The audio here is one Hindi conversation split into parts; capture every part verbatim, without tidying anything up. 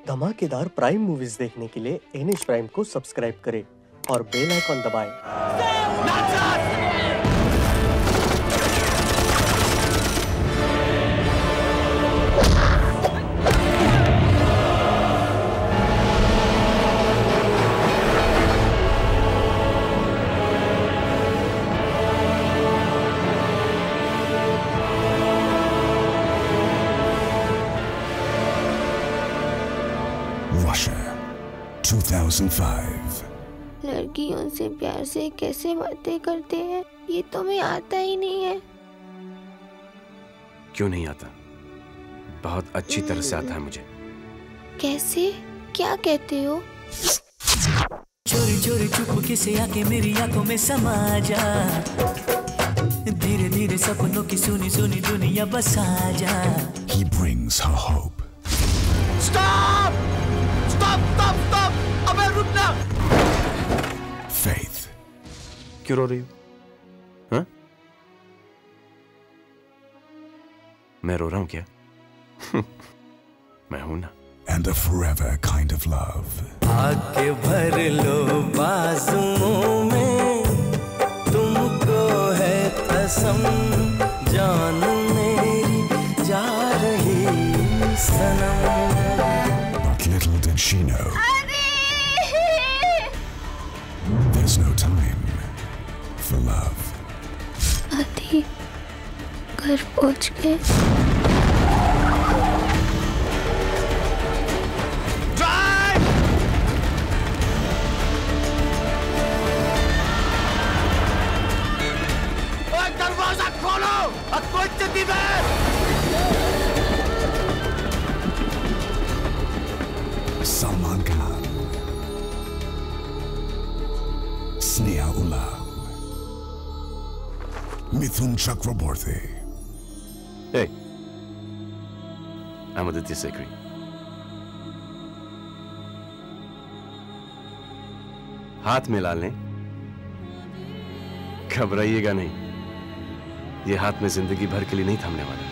धमाकेदार प्राइम मूवीज देखने के लिए एनएच प्राइम को सब्सक्राइब करें और बेल आइकॉन दबाएं। Russia, two thousand five. लड़कियों से प्यार से कैसे बातें करते हैं ये तो मैं आता ही नहीं है। क्यों नहीं आता? बहुत अच्छी तरह से आता है मुझे। कैसे? क्या कहते हो? चोरी चोरी चुपके से आके मेरी आंखों में समा जा, धीरे धीरे सपनों की सुनी सुनी दुनिया बसा जा। He brings her hope. Stop! Stop! Stop! Stop! अबे रुकना! Faith. क्यों रो रही हो? हाँ? मैं रो रहा हूँ क्या? मैं हूं ना। And a forever kind of love. आके भर लो बाजुओं में, तुमको है कसम जान मेरी जा रही सनम। But little did she know, there's no time for love. आदि घर पहुंच गए। Drive! ओए दरवाजा खोलो! अब कोई चिट्ठी में! Salman Khan, Sneha Ulal, Mithun Chakraborty. Hey, I'm Aditya Sekri. हाथ मिला लें, घबराइएगा नहीं। ये हाथ में जिंदगी भर के लिए नहीं थमने वाला।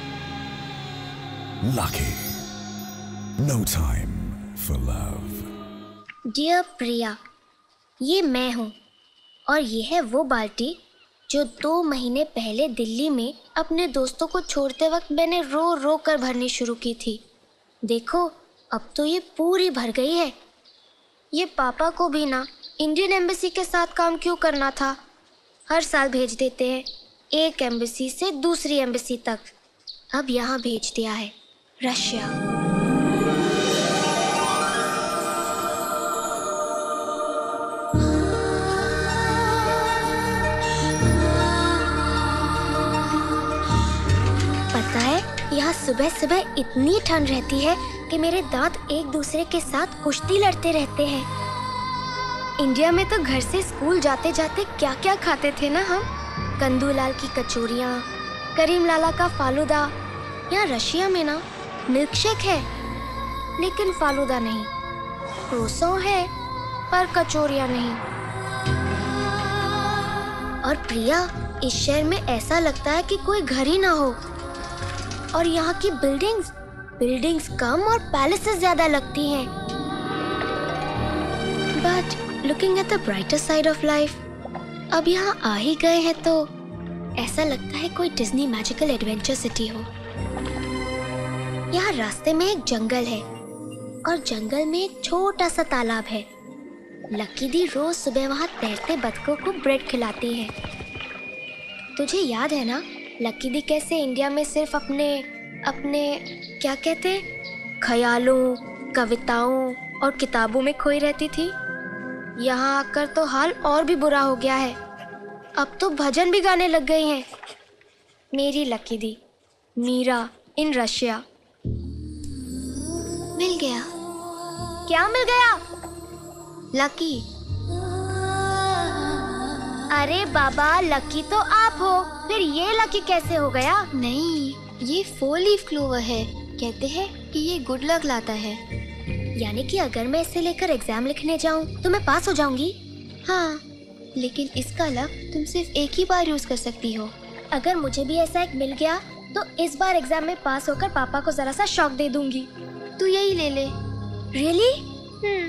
Lucky, no time for love. Dear Priya, ये मैं हूँ और ये है वो बाल्टी जो दो महीने पहले दिल्ली में अपने दोस्तों को छोड़ते वक्त मैंने रो रो कर भरनी शुरू की थी। देखो अब तो ये पूरी भर गई है। ये पापा को भी ना इंडियन एम्बेसी के साथ काम क्यों करना था? हर साल भेज देते हैं, एक एम्बेसी से दूसरी एम्बेसी तक। अब यहाँ भेज दिया है, रशिया। पता है यहाँ सुबह सुबह इतनी ठंड रहती है कि मेरे दांत एक दूसरे के साथ कुश्ती लड़ते रहते हैं। इंडिया में तो घर से स्कूल जाते जाते क्या क्या खाते थे ना हम। कंदूलाल की कचौरियाँ, करीम लाला का फालूदा। यहाँ रशिया में ना मिल्क शेक है लेकिन फालूदा नहीं, क्रोसॉन है पर कचौरियाँ नहीं। और प्रिया, इस शहर में ऐसा लगता है कि कोई घर ही ना हो। और यहाँ की बिल्डिंग्स बिल्डिंग्स कम और पैलेसेस ज्यादा लगती हैं। But looking at the brighter side of life, अब यहाँ आ ही गए हैं तो ऐसा लगता है कोई डिज्नी मैजिकल एडवेंचर सिटी हो। यहाँ रास्ते में एक जंगल है और जंगल में एक छोटा सा तालाब है। लकी दी रोज सुबह वहाँ तैरते बतखों को ब्रेड खिलाती है। तुझे याद है ना लकी दी कैसे इंडिया में सिर्फ अपने अपने क्या कहते ख्यालों, कविताओं और किताबों में खोई रहती थी। यहाँ आकर तो हाल और भी बुरा हो गया है। अब तो भजन भी गाने लग गई हैं। मेरी Lucky di, Meera in Russia. मिल गया। क्या मिल गया? लकी। अरे बाबा, लकी तो आप हो, फिर ये लकी कैसे हो गया? नहीं, ये फोर लीफ क्लोवर है। कहते हैं कि ये गुड लक लाता है। यानी कि अगर मैं इसे लेकर एग्जाम लिखने जाऊं तो मैं पास हो जाऊंगी? हाँ, लेकिन इसका लक तुम सिर्फ एक ही बार यूज कर सकती हो। अगर मुझे भी ऐसा एक मिल गया तो इस बार एग्जाम में पास होकर पापा को जरा सा शौक दे दूंगी। तू यही ले ले। रियली? हम्म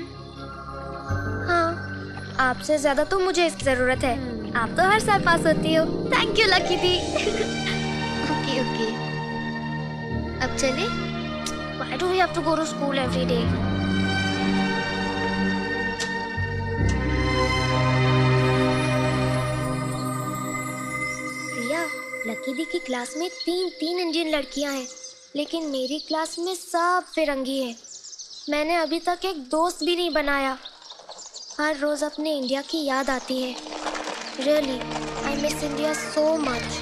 हाँ, आपसे ज्यादा तो मुझे इसकी जरूरत है। आप तो हर साल पास होती हो। Thank you Lucky di. Okay okay, अब चले? Why do we have to go to school every day? Priya, Lucky di की क्लास में तीन तीन इंडियन लड़कियां हैं, लेकिन मेरी क्लास में सब फिरंगी हैं। मैंने अभी तक एक दोस्त भी नहीं बनाया। हर रोज अपने इंडिया की याद आती है। Really, I miss India so much.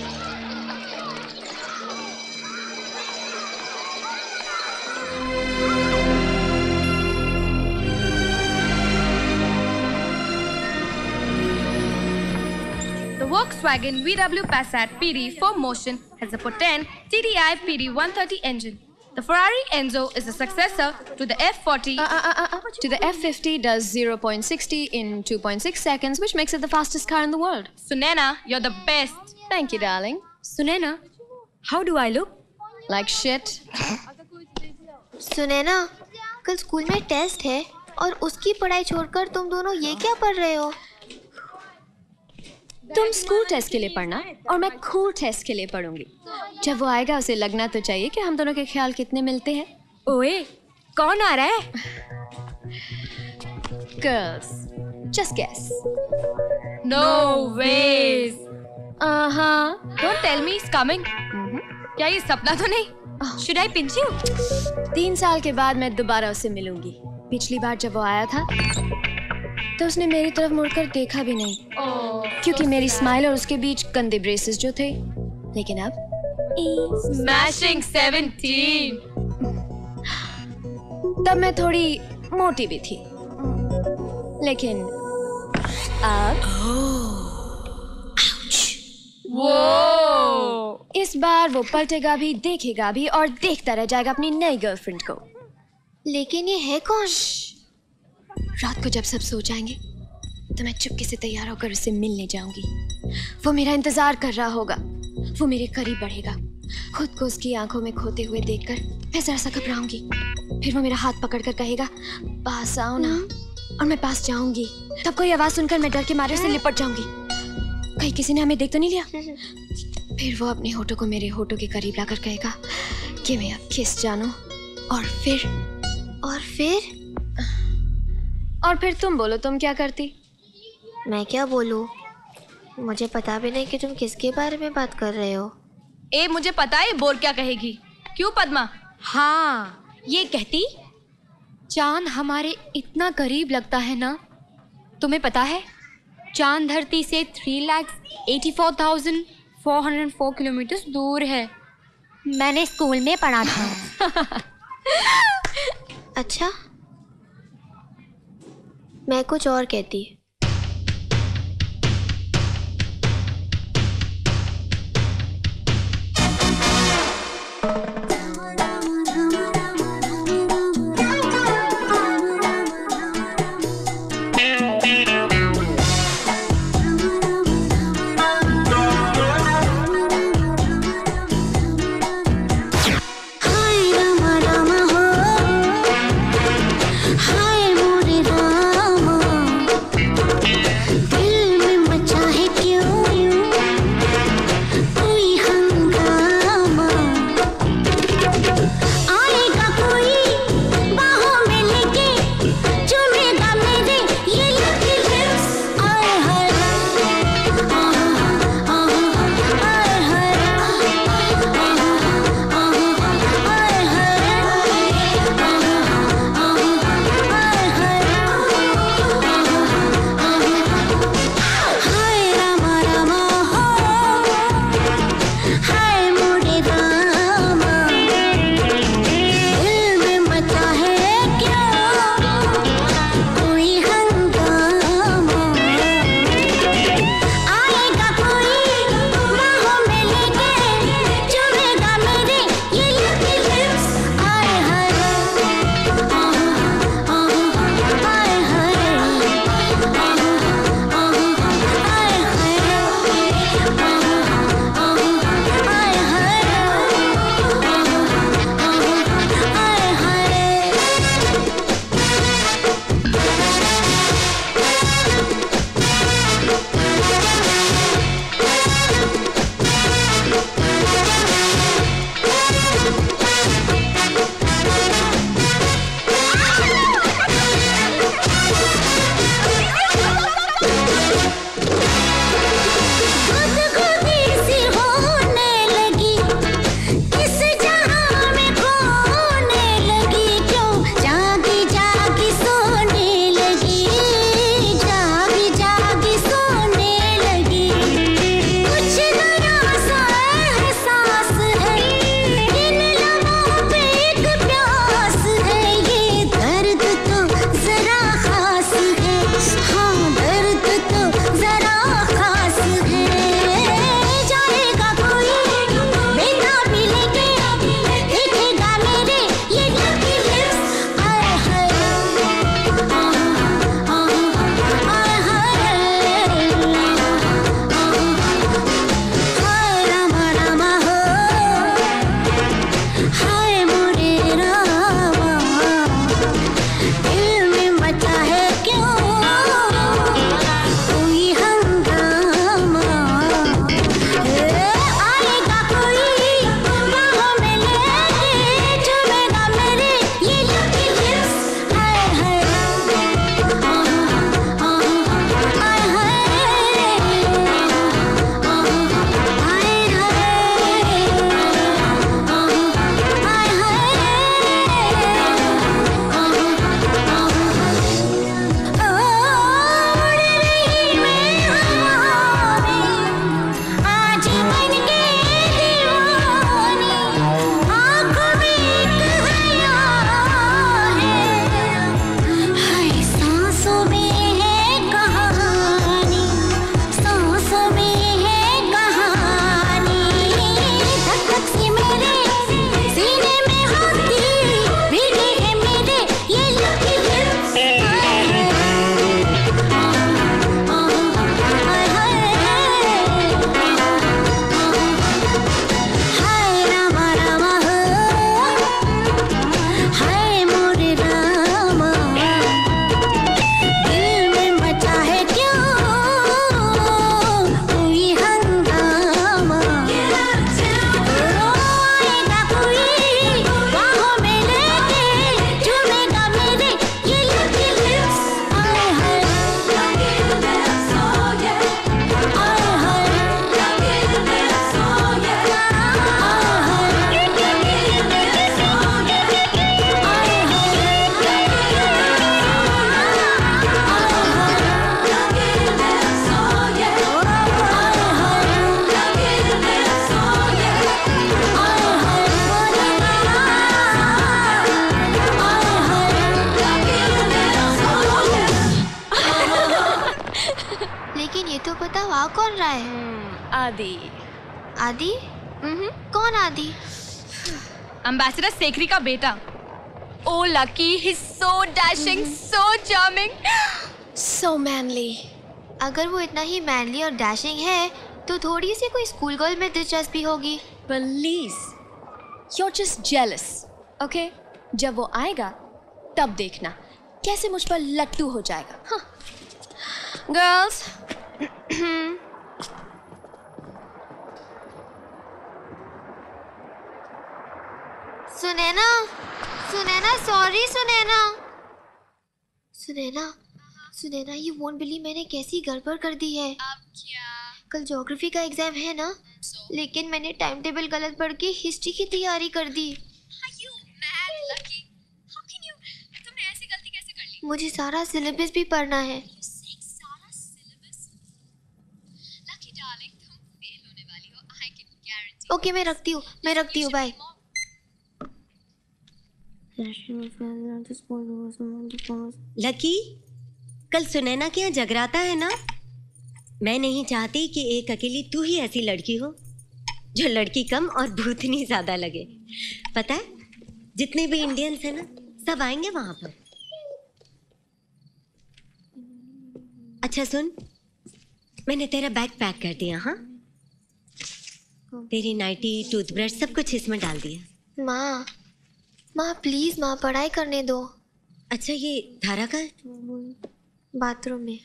The Volkswagen V W Passat P D four Motion has a potent T D I P D one thirty engine. The Ferrari Enzo is the successor to the F forty. Uh, uh, uh, uh, to the F fifty does zero point six zero in two point six seconds, which makes it the fastest car in the world. Sunena, you're the best. Thank you, darling. Sunena, how do I look? Like shit. Sunaina, कल स्कूल में टेस्ट है और उसकी पढ़ाई छोड़कर तुम दोनों ये क्या पढ़ रहे हो? तुम स्कूल टेस्ट के लिए पढ़ना और मैं कूल टेस्ट के लिए पढ़ूंगी। जब वो आएगा उसे लगना तो चाहिए कि हम दोनों के ख्याल कितने मिलते हैं। ओए, कौन आ रहा है? Girls, just guess. No ways. Uh huh. Don't tell me he's coming. क्या ये सपना तो नहीं? Should I pinch you? तीन साल के बाद मैं दोबारा उससे मिलूंगी। पिछली बार जब वो आया था तो उसने मेरी तरफ मुड़कर देखा भी नहीं, oh, क्योंकि मेरी स्माइल और उसके बीच गंदे ब्रेसेस जो थे। लेकिन अब Smashing seventeen. तब मैं थोड़ी मोटी भी थी, लेकिन अब वो इस बार वो पलटेगा भी, देखेगा भी और देखता रह जाएगा अपनी नई गर्लफ्रेंड को। लेकिन ये है कौन? रात को जब सब सो जाएंगे तो मैं चुपके से तैयार होकर उससे मिलने जाऊंगी। वो मेरा इंतजार कर रहा होगा, वो मेरे करीब बढ़ेगा। खुद को उसकी आंखों में खोते हुए देखकर मैं जरा सा घबराऊंगी। फिर वो मेरा हाथ पकड़कर कहेगा, पास आओ ना, और मैं पास जाऊंगी। तब कोई आवाज सुनकर मैं डर के मारे से लिपट जाऊंगी, कहीं किसी ने हमें देख तो नहीं लिया। फिर वो अपने होठों को मेरे होठों के करीब लाकर कहेगा कि मैं अब किस जानूं, और फिर और फिर और फिर तुम बोलो, तुम क्या करती? मैं क्या बोलूं? मुझे पता भी नहीं कि तुम किसके बारे में बात कर रहे हो। ए, मुझे पता है बोर क्या कहेगी। क्यों पद्मा? हाँ, ये कहती चांद हमारे इतना करीब लगता है ना। तुम्हें पता है चांद धरती से three lakh eighty four thousand four hundred four kilometre दूर है। मैंने स्कूल में पढ़ा था। अच्छा, मैं कुछ और कहती। रहा है? आदि। आदि? कौन आदि? एम्बेसडर सेकरी का बेटा। Oh, Lucky, he's so dashing, so charming, so manly. अगर वो इतना ही मैनली और डैशिंग है तो थोड़ी सी कोई स्कूल गर्ल में दिलचस्पी होगी। Please, you're just jealous, okay? जब वो आएगा तब देखना कैसे मुझ पर लट्टू हो जाएगा। हाँ। Girls, Sunaina, Sunaina, sorry Sunaina, Sunaina, Sunaina, you won't believe मैंने कैसी गड़बड़ कर दी है। अब क्या? कल ज्योग्राफी का एग्जाम है ना, लेकिन मैंने टाइम टेबल गलत पढ़ के हिस्ट्री की तैयारी कर दी। You mad, Lucky? How can you? तुमने ऐसी गलती कैसे कर ली? मुझे सारा सिलेबस भी पढ़ना है। सारा सिलेबस? Lucky darling, तुम फेल होने वाली हो, I can guarantee. ओके, मैं रखती हूँ, मैं रखती हूँ, बाय। लकी, कल सुनैना के यहाँ जगराता है ना? मैं नहीं चाहती कि एक अकेली तू ही ऐसी लड़की हो जो लड़की कम और भूतनी ज्यादा लगे। पता है, जितने भी इंडियंस हैं ना, सब आएंगे वहां पर। अच्छा सुन, मैंने तेरा बैग पैक कर दिया। हाँ, तेरी नाइटी, टूथब्रश सब कुछ इसमें डाल दिया। माँ, माँ प्लीज माँ, पढ़ाई करने दो। अच्छा, ये धारा का है? बाथरूम में।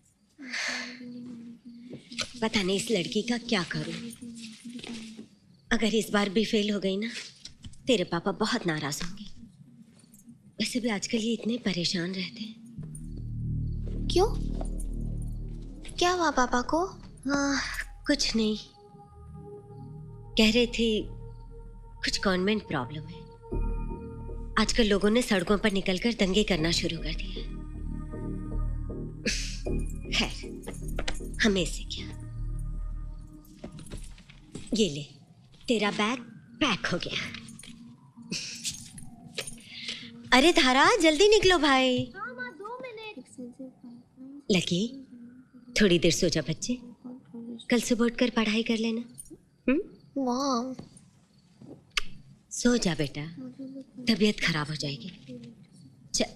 पता नहीं इस लड़की का क्या करूं। अगर इस बार भी फेल हो गई ना, तेरे पापा बहुत नाराज होंगे। वैसे भी आजकल ये इतने परेशान रहते हैं। क्यों? क्या हुआ पापा को? हाँ, कुछ नहीं। कह रहे थे कुछ कॉन्वेंट प्रॉब्लम है। आजकल लोगों ने सड़कों पर निकलकर दंगे करना शुरू कर दिए। खैर, हमें से क्या। ये ले, तेरा बैग पैक हो गया। अरे धारा, जल्दी निकलो भाई। लकी, थोड़ी देर सो जा बच्चे, कल सुबह उठकर पढ़ाई कर लेना। हम्म? मॉम, सो जा बेटा, तबीयत खराब हो जाएगी। चल।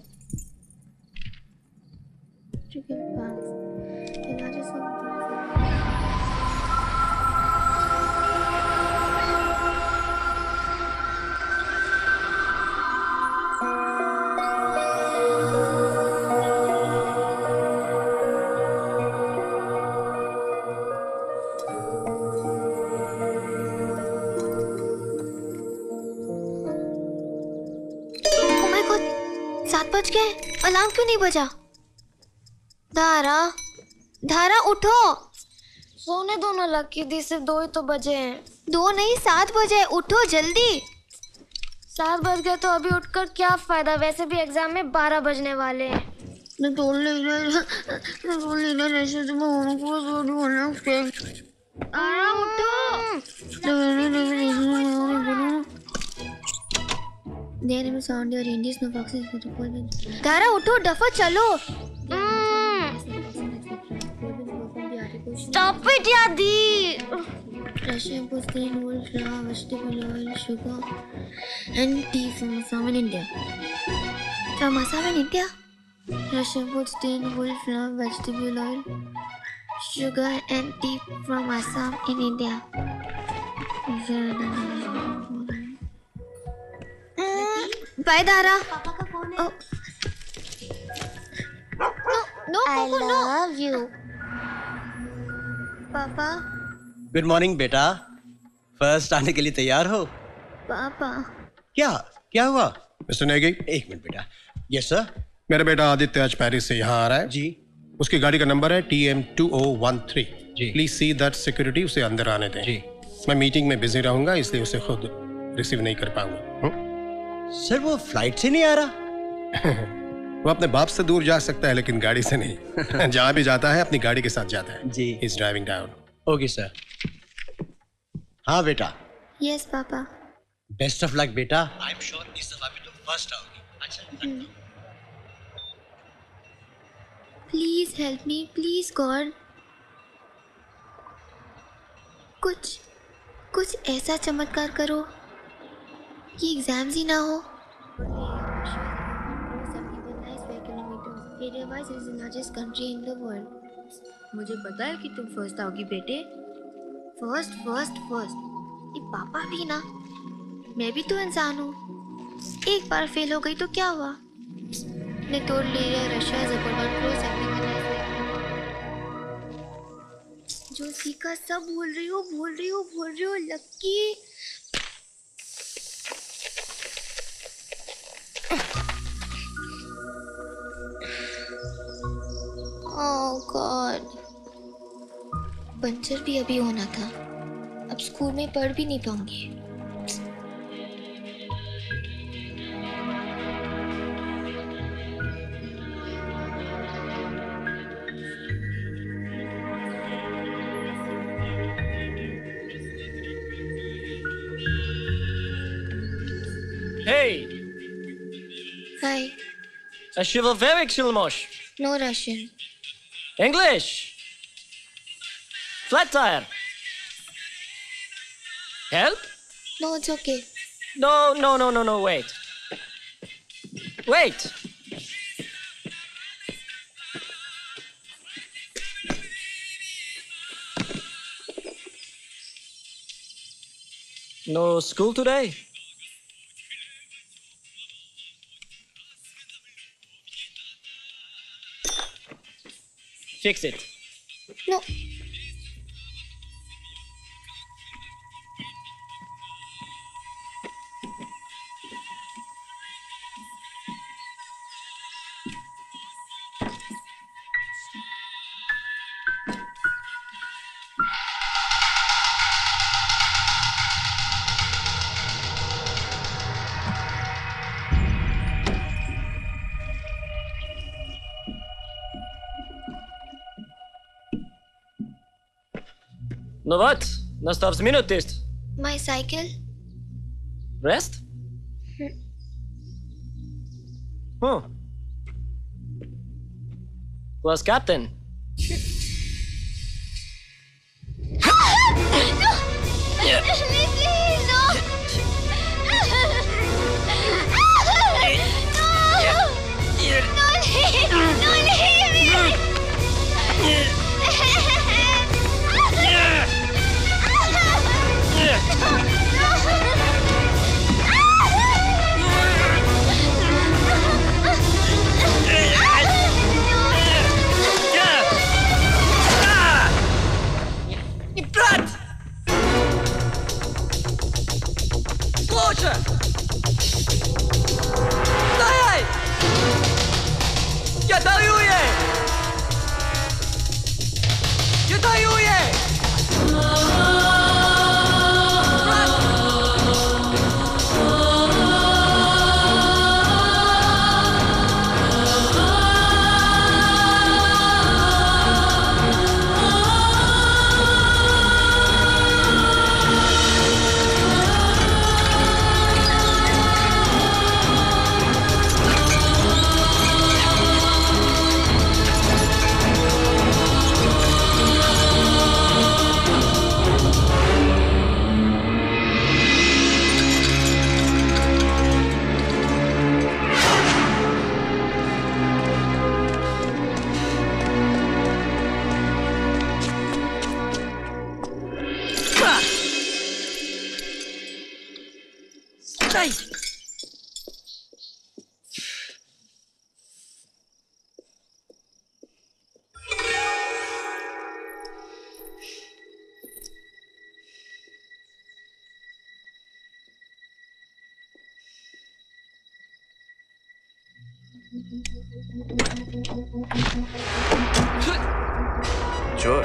बज गए, अलार्म क्यों नहीं बजा? धारा, धारा उठो। सोने दो ना लकी दी, सिर्फ दो ही तो बजे हैं। दो नहीं, सात बजे, उठो जल्दी। सात बज गए तो अभी उठकर क्या फायदा? वैसे भी एग्जाम में बारह बजने वाले हैं। मैं तो ले ले ऐसे तो मैं को सो रही हूं। आरा उठो। देर में साउंड और इंडियस नो बॉक्सेस को रिपोर्ट। धारा उठो, डफा चलो। स्टॉप इट यादी। Russian protein, wool flour, vegetable oil, sugar, and tea from Assam in India. From Assam in India? Russian protein, wool flour, vegetable oil, sugar, and tea from Assam in India. Bye, Dara. पापा का फोन है. No, no, I Coco, no. love you. पापा. गुड मॉर्निंग बेटा, फर्स्ट आने के लिए तैयार हो? पापा. क्या क्या हुआ? मिस्टर नेगी, एक मिनट बेटा। Yes sir. मेरा बेटा आदित्य आज पेरिस से यहाँ आ रहा है जी। उसकी गाड़ी का नंबर है T M two O one three. जी। प्लीज सी दैट सिक्योरिटी उसे अंदर आने दें। जी। मैं मीटिंग में बिजी रहूंगा, इसलिए उसे खुद रिसीव नहीं कर पाऊंगा। सर वो फ्लाइट से नहीं आ रहा? वो अपने बाप से दूर जा सकता है लेकिन गाड़ी से नहीं। जहाँ भी जाता है अपनी गाड़ी के साथ जाता है। जी। Is driving down. Okay sir. हाँ बेटा। Yes papa. Best of luck बेटा। आई एम श्योर इस दफा भी तुम फर्स्ट आओगी। अच्छा। Please help me, please God. कुछ कुछ ऐसा चमत्कार करो कि एग्जाम्स ही ना हो। मुझे पता है कि तुम फर्स्ट आओगी बेटे। फर्स्ट फर्स्ट फर्स्ट ये पापा भी ना, मैं भी तो इंसान हूँ। एक बार फेल हो गई तो क्या हुआ? ने तोड़ लिया रशिया जो सीखा सब भूल रही हो भूल रही हो भूल रही हो लक्की। ओह गॉड, पंचर भी अभी होना था। अब स्कूल में पढ़ भी नहीं पाऊंगी। Hey, Hi. a Shivalveric Shilmosh. No Russian. English. Flat tire. Help? No, it's okay. No, no, no, no, no, wait. Wait. No school today? Fix it. No. No what? Nastav minut ist. My cycle? Rest? Hmm. Class captain. Sure.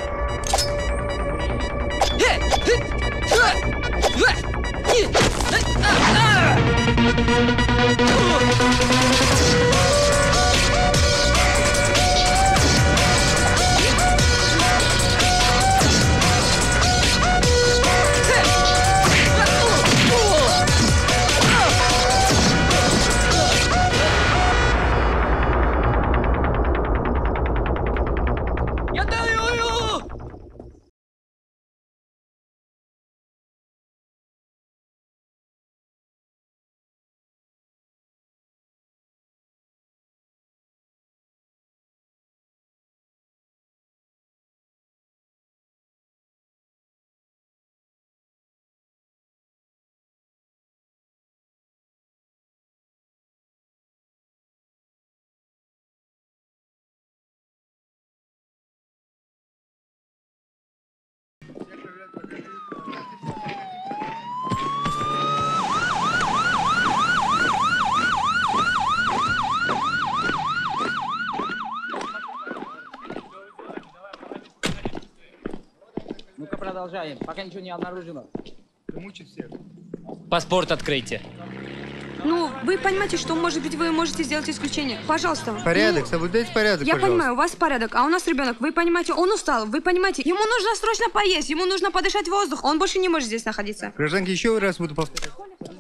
Продолжаем, пока ничего не обнаружено. Мучит всех. Паспорт откройте. Ну, вы понимаете, что, может быть, вы можете сделать исключение. Пожалуйста. Порядок, ну, соблюдайте порядок, Я пожалуйста. понимаю, у вас порядок, а у нас ребенок. Вы понимаете, он устал, вы понимаете, ему нужно срочно поесть, ему нужно подышать воздух, он больше не может здесь находиться. Гражданки, еще раз буду повторять.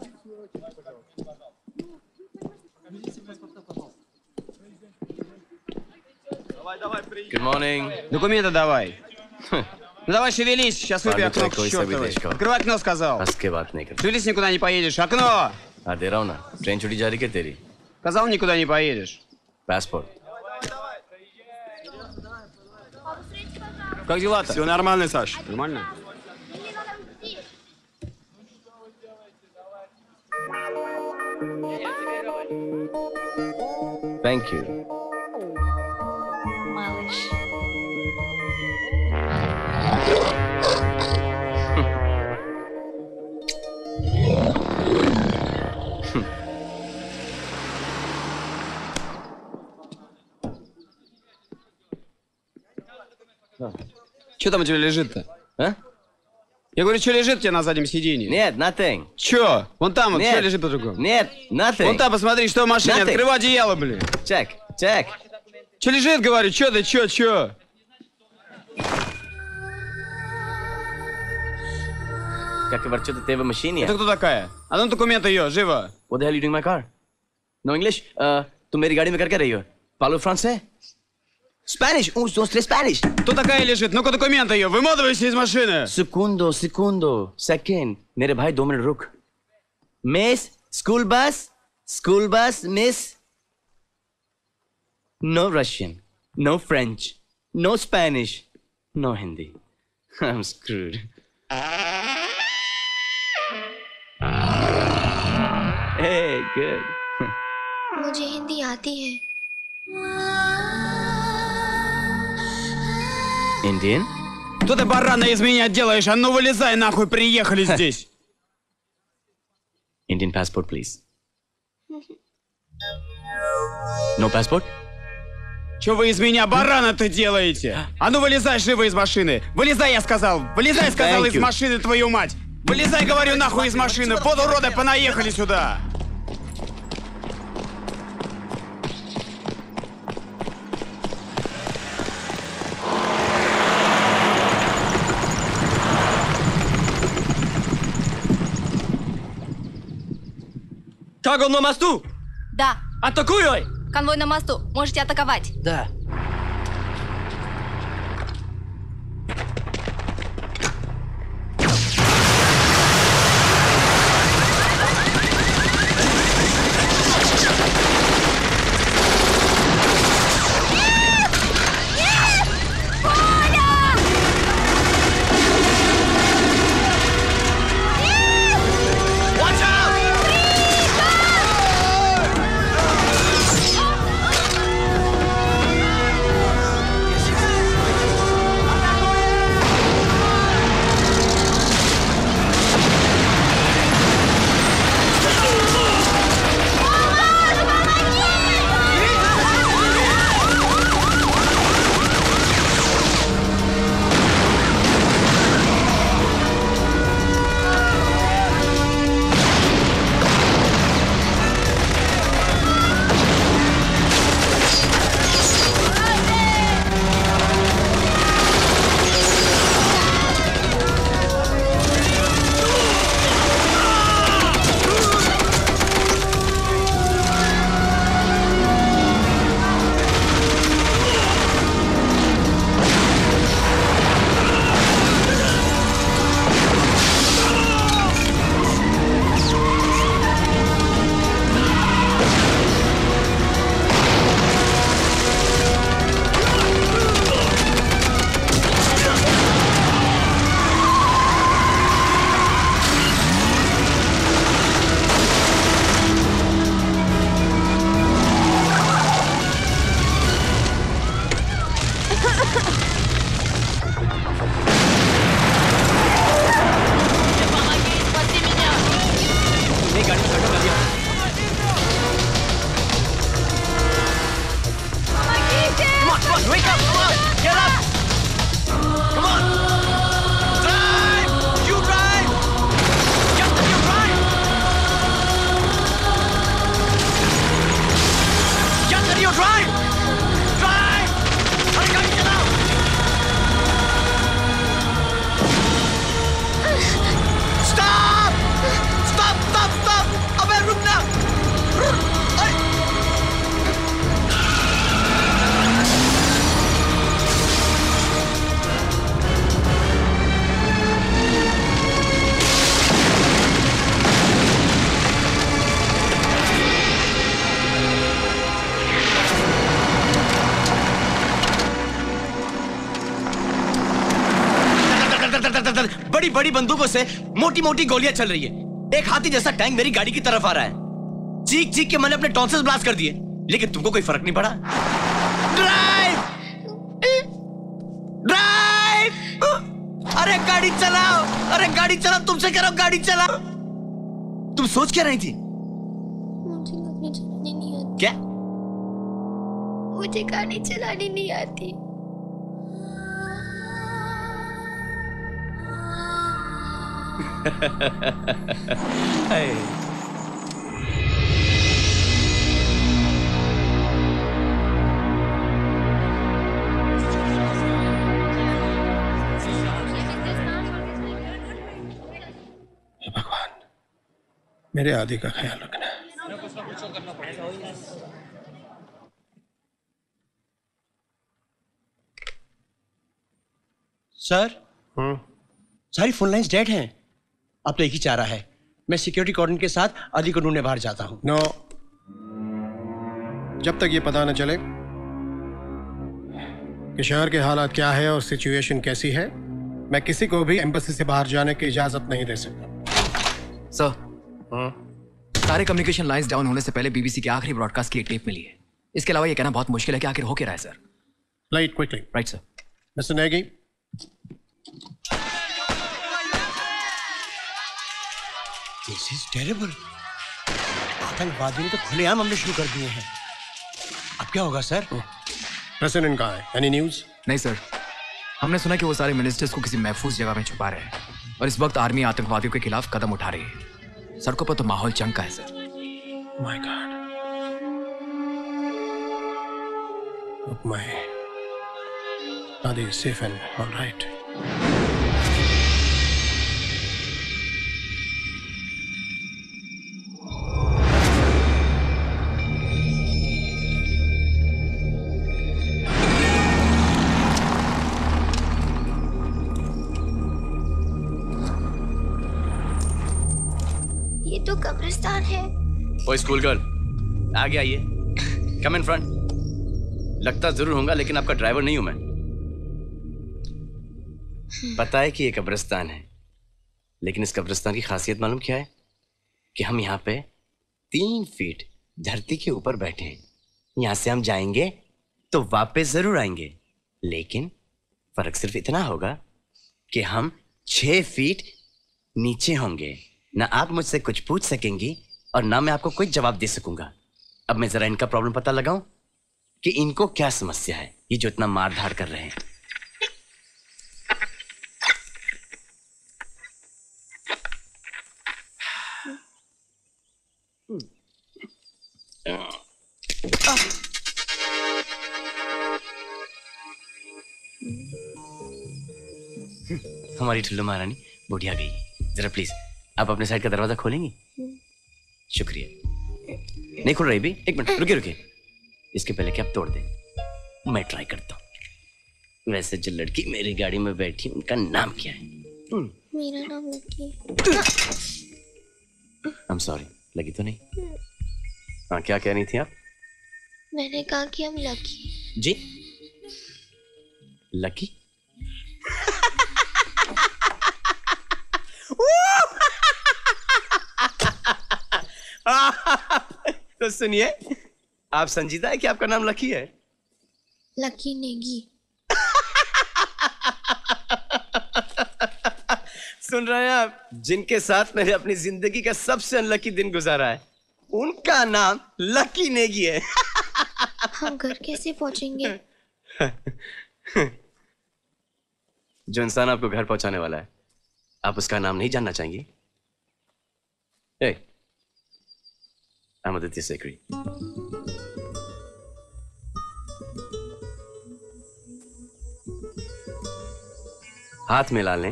Good morning. Документы давай. Ну давай шевелись, сейчас выбей окно к чертовой. Открывай окно, сказал. हंस के बात नहीं कर Шевелись, никуда не поедешь. Окно! हाँ दे रहा हूँ ना ट्रेन छुट्टी जारी कर तेरी Сказал, никуда не поедешь. Passport. Как дела-то? Все нормально, Саш. Нормально? Thank you. Малыш. Что там у тебя лежит-то? А? Я говорю, что лежит у тебя на заднем сиденье? Нет, nothing. Че? Вон там вот, Нет. что лежит по-другому? Нет, nothing. Вон там, посмотри, что в машине. Nothing. Открывай одеяло, блин. Check, check. Че лежит, говорю, че ты, че, че? Как и ворчит ты в машине? Это кто такая? А ну документы ее, живо. What the hell are you doing in my car? No English? Uh, तुम मेरी गाड़ी में कर क्या रही हो? Parlo français? Spanish? Un, dos, tres Spanish. Кто такая лежит? Ну-ка документы ее, выматывайся из машины. Segundo, segundo, second. मेरे भाई दो मिनट रुक. Miss, school bus, school bus, miss. No Russian, no French, no Spanish, no Hindi. I'm screwed. Hey, good. मुझे हिंदी आती है। Indian? Кто ты, барана, из меня делаешь? А ну вылезай нахуй, приехали здесь. Indian passport, please. No passport? Че вы из меня барана-то делаете? А ну вылезай живо из машины. Вылезай, я сказал. Вылезай, сказал, Thank из you. машины, твою мать. Вылезай, говорю, нахуй из машины. Вот уроды, понаехали сюда. Как он на мосту? Да. Атакуй! Конвой на мосту. Можете атаковать. Да. Watch out! Idiot drive drive अरे गाड़ी चलाओ स्टॉप स्टॉप स्टॉप स्टॉप अबे रुकना बड़ी बड़ी बंदूकों से मोटी मोटी गोलियां चल रही है। एक हाथी जैसा टैंक मेरी गाड़ी की तरफ आ रहा है। चीख चीख के मैंने अपने टॉन्सिल्स ब्लास्ट कर दिए, लेकिन तुमको कोई फर्क नहीं पड़ा। ड्राइव ड्राइव अरे गाड़ी चलाओ, अरे गाड़ी चलाओ, तुमसे कह रहा हूं गाड़ी चलाओ। तुम सोच क्या रही थी? मुझे गाड़ी चलानी नहीं आती। क्या? मुझे गाड़ी चलानी नहीं आती। hey. भगवान, मेरे आदि का ख्याल रखना। सर सारी फोन लाइंस डेड हैं। अब तो एक ही चारा है, मैं सिक्योरिटी कॉर्डन के साथ आदि को ढूंढने बाहर जाता हूं। नो, जब तक ये पता न चले कि शहर के हालात क्या है और सिचुएशन कैसी है, मैं किसी को भी एम्बेसी से बाहर जाने की इजाजत नहीं दे सकता। सर, सारे कम्युनिकेशन लाइंस डाउन होने से पहले बीबीसी की आखिरी ब्रॉडकास्ट की एक टेप मिली है। इसके अलावा ये कहना बहुत मुश्किल है कि आखिर हो क्या रहा है sir. Play it quickly. Right sir. Mister Negi, This is terrible. आतंकवादियों ने तो खुलेआम हमले शुरू कर दिए हैं। अब क्या होगा सर? प्रेसिडेंट कहाँ है? Any news? नहीं सर, हमने सुना कि वो सारे मिनिस्टर्स को किसी महफूज जगह में छुपा रहे हैं और इस वक्त आर्मी आतंकवादियों के खिलाफ कदम उठा रही है। सड़कों पर तो माहौल चंग का है sir. My God. Hope my Adi is safe and all right. ये तो कब्रिस्तान है। ओए स्कूल गर्ल, आगे आइए। Come in front. लगता जरूर होगा लेकिन आपका ड्राइवर नहीं हूं मैं। पता है कि ये कब्रिस्तान है, लेकिन इस कब्रिस्तान की खासियत मालूम क्या है? कि हम यहाँ पे तीन फीट धरती के ऊपर बैठे हैं। यहाँ से हम जाएंगे तो वापस जरूर आएंगे, लेकिन फर्क सिर्फ इतना होगा कि हम छह फीट नीचे होंगे। ना आप मुझसे कुछ पूछ सकेंगी और ना मैं आपको कोई जवाब दे सकूंगा। अब मैं जरा इनका प्रॉब्लम पता लगाऊं कि इनको क्या समस्या है, ये जो इतना मार धाड़ कर रहे हैं। हमारी ठुल्लू महारानी बुढ़िया गई। जरा प्लीज आप अपने साइड का दरवाजा खोलेंगी? शुक्रिया। नहीं खुल रही भी? एक मिनट रुकिए रुकिए। इसके पहले कि आप तोड़ दें, मैं ट्राई करता हूँ। वैसे जो लड़की मेरी गाड़ी में बैठी उनका नाम क्या है? मेरा नाम लकी। आई एम सॉरी, लगी तो नहीं? हाँ, क्या कह रही थी आप? मैंने कहा कि हम लकी। जी लकी? तो सुनिए, आप संजीदा है कि आपका नाम लकी है? लकी नेगी। सुन रहे हैं आप? जिनके साथ मैंने अपनी जिंदगी का सबसे अनलकी दिन गुजारा है, उनका नाम लकी नेगी है। हम घर कैसे पहुंचेंगे? जो इंसान आपको घर पहुंचाने वाला है, आप उसका नाम नहीं जानना चाहेंगी? Hey, I'm Aditya Sekri. हाथ मिला लें।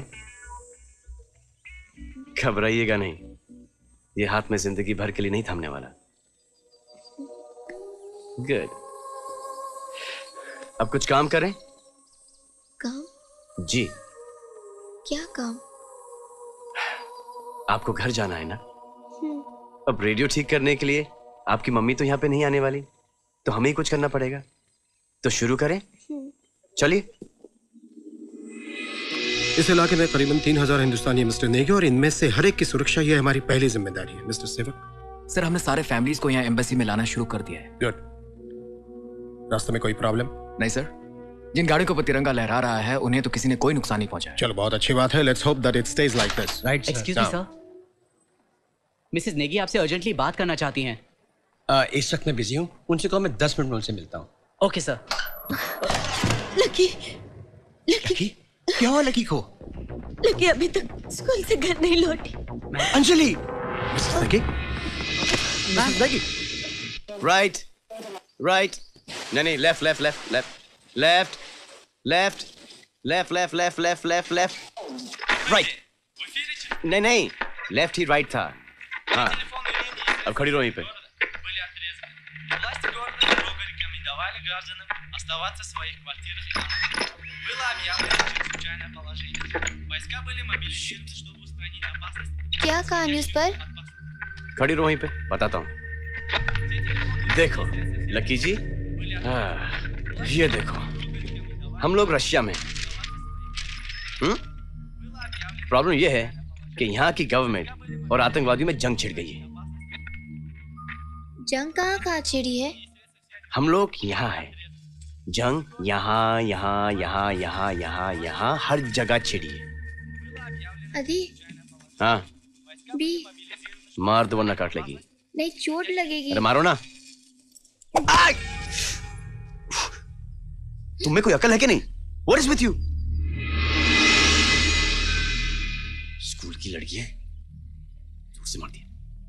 घबराइएगा नहीं, ये हाथ में जिंदगी भर के लिए नहीं थमने वाला। गुड। अब कुछ काम करें। काम? जी। क्या काम? आपको घर जाना है ना? अब रेडियो ठीक करने के लिए आपकी मम्मी तो यहाँ पे नहीं आने वाली, तो हमें ही कुछ करना पड़ेगा। तो शुरू करें। चलिए। इस इलाके में करीबन तीन हजार हिंदुस्तानी मिस्टर नेगी, और इनमें से हर एक की सुरक्षा ये हमारी पहली जिम्मेदारी है मिस्टर सेवक। सर, हमने सारे फैमिलीज को यहाँ एम्बेसी में लाना शुरू कर दिया है। गुड। रास्ते में कोई प्रॉब्लम? नहीं सर, जिन गाड़ियों के ऊपर तिरंगा लहरा रहा है उन्हें तो किसी ने कोई नुकसान नहीं पहुंचाया। चलो, बहुत अच्छी बात है। Let's hope that it stays like this. Right. Excuse me sir, Mrs Negi आपसे अर्जेंटली बात करना चाहती हैं। uh, इस वक्त मैं बिजी हूँ, उनसे कहो मैं दस मिनट में उनसे मिलता हूँ। Okay sir. लकी, लकी, क्या हुआ लकी को? लकी अभी तक स्कूल से घर नहीं लौटी। Anjali, Mrs Negi, Mrs Negi. Right, right. नहीं नहीं, left left left left left left left left left left left left right. नहीं नहीं, लेफ्ट ही राइट था। हाँ, अब खड़ी रहो यहीं पे। क्या कहा न्यूज़ पर? खड़ी रहो वहीं पे, बताता हूँ। देखो लकी जी, हाँ, ये देखो हम लोग रशिया में। हम्म प्रॉब्लम ये है कि यहाँ की गवर्नमेंट और आतंकवादियों में जंग छिड़ गई है। जंग कहाँ कहाँ छिड़ी है? हम लोग यहाँ है, जंग यहाँ यहाँ यहाँ यहाँ यहाँ यहाँ हर जगह छिड़ी है। अदी हाँ, बी मार दो वरना काट लेगी। नहीं, चोट लगेगी। अरे मारो ना। तुम्हें कोई अकल है कि नहीं? What is with you? School की लड़की है, जोर से मार दिया।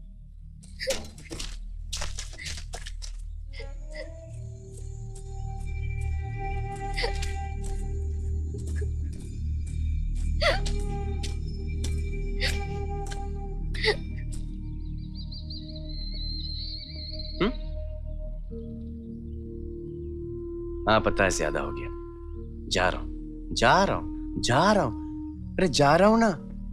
हाँ पता है, ज्यादा हो गया। जा रहा हूं जा रहा हूं जा रहा हूं अरे जा रहा हूं ना।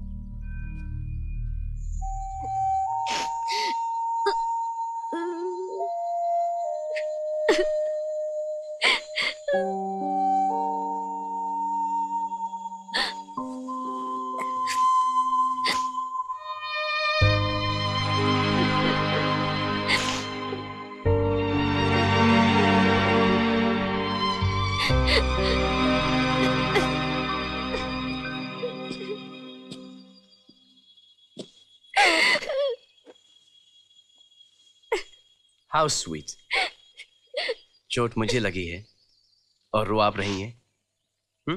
How sweet. चोट मुझे लगी है और रो आप रही हैं। हुँ?